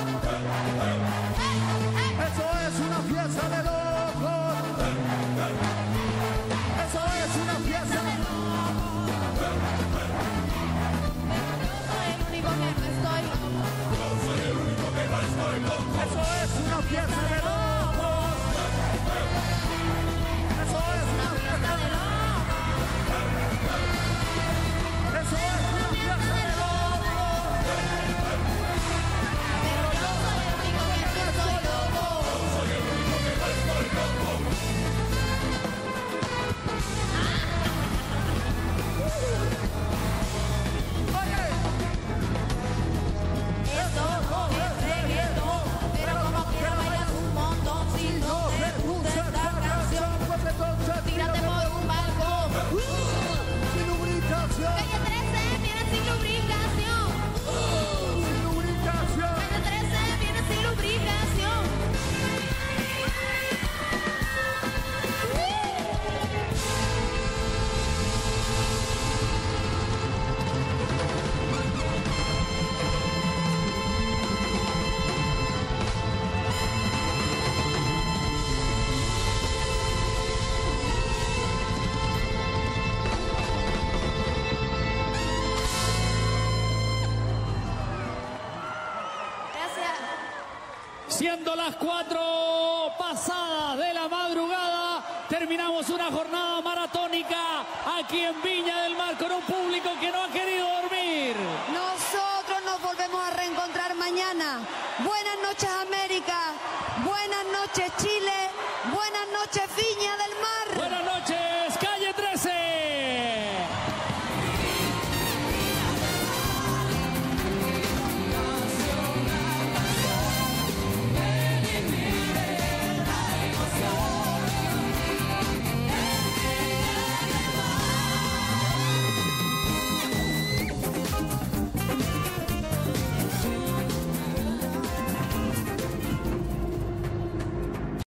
Eso es una fiesta de locos. Eso es una fiesta de Soy el único que no estoy loco. Eso es una fiesta de locos. Eso es una fiesta de locos. Eso es una fiesta de locos. Pero yo soy el único que no estoy loco. Soy el único que no estoy loco. Esto es reggaetón, pero como quiera bailas un montón. Si no te gusta esta canción, tírate por un balcón. Sin lubricación, Calle trece viene sin lubricación. sin lubricación. Calle trece viene sin lubricación. Gracias. Siendo las cuatro pasadas de la madrugada, terminamos una jornada maratónica aquí en Viña del Mar con un público que no ha querido dormir. Nosotros nos volvemos a reencontrar mañana. Buenas noches, América. Buenas noches, Chile. Buenas noches, Viña del Mar.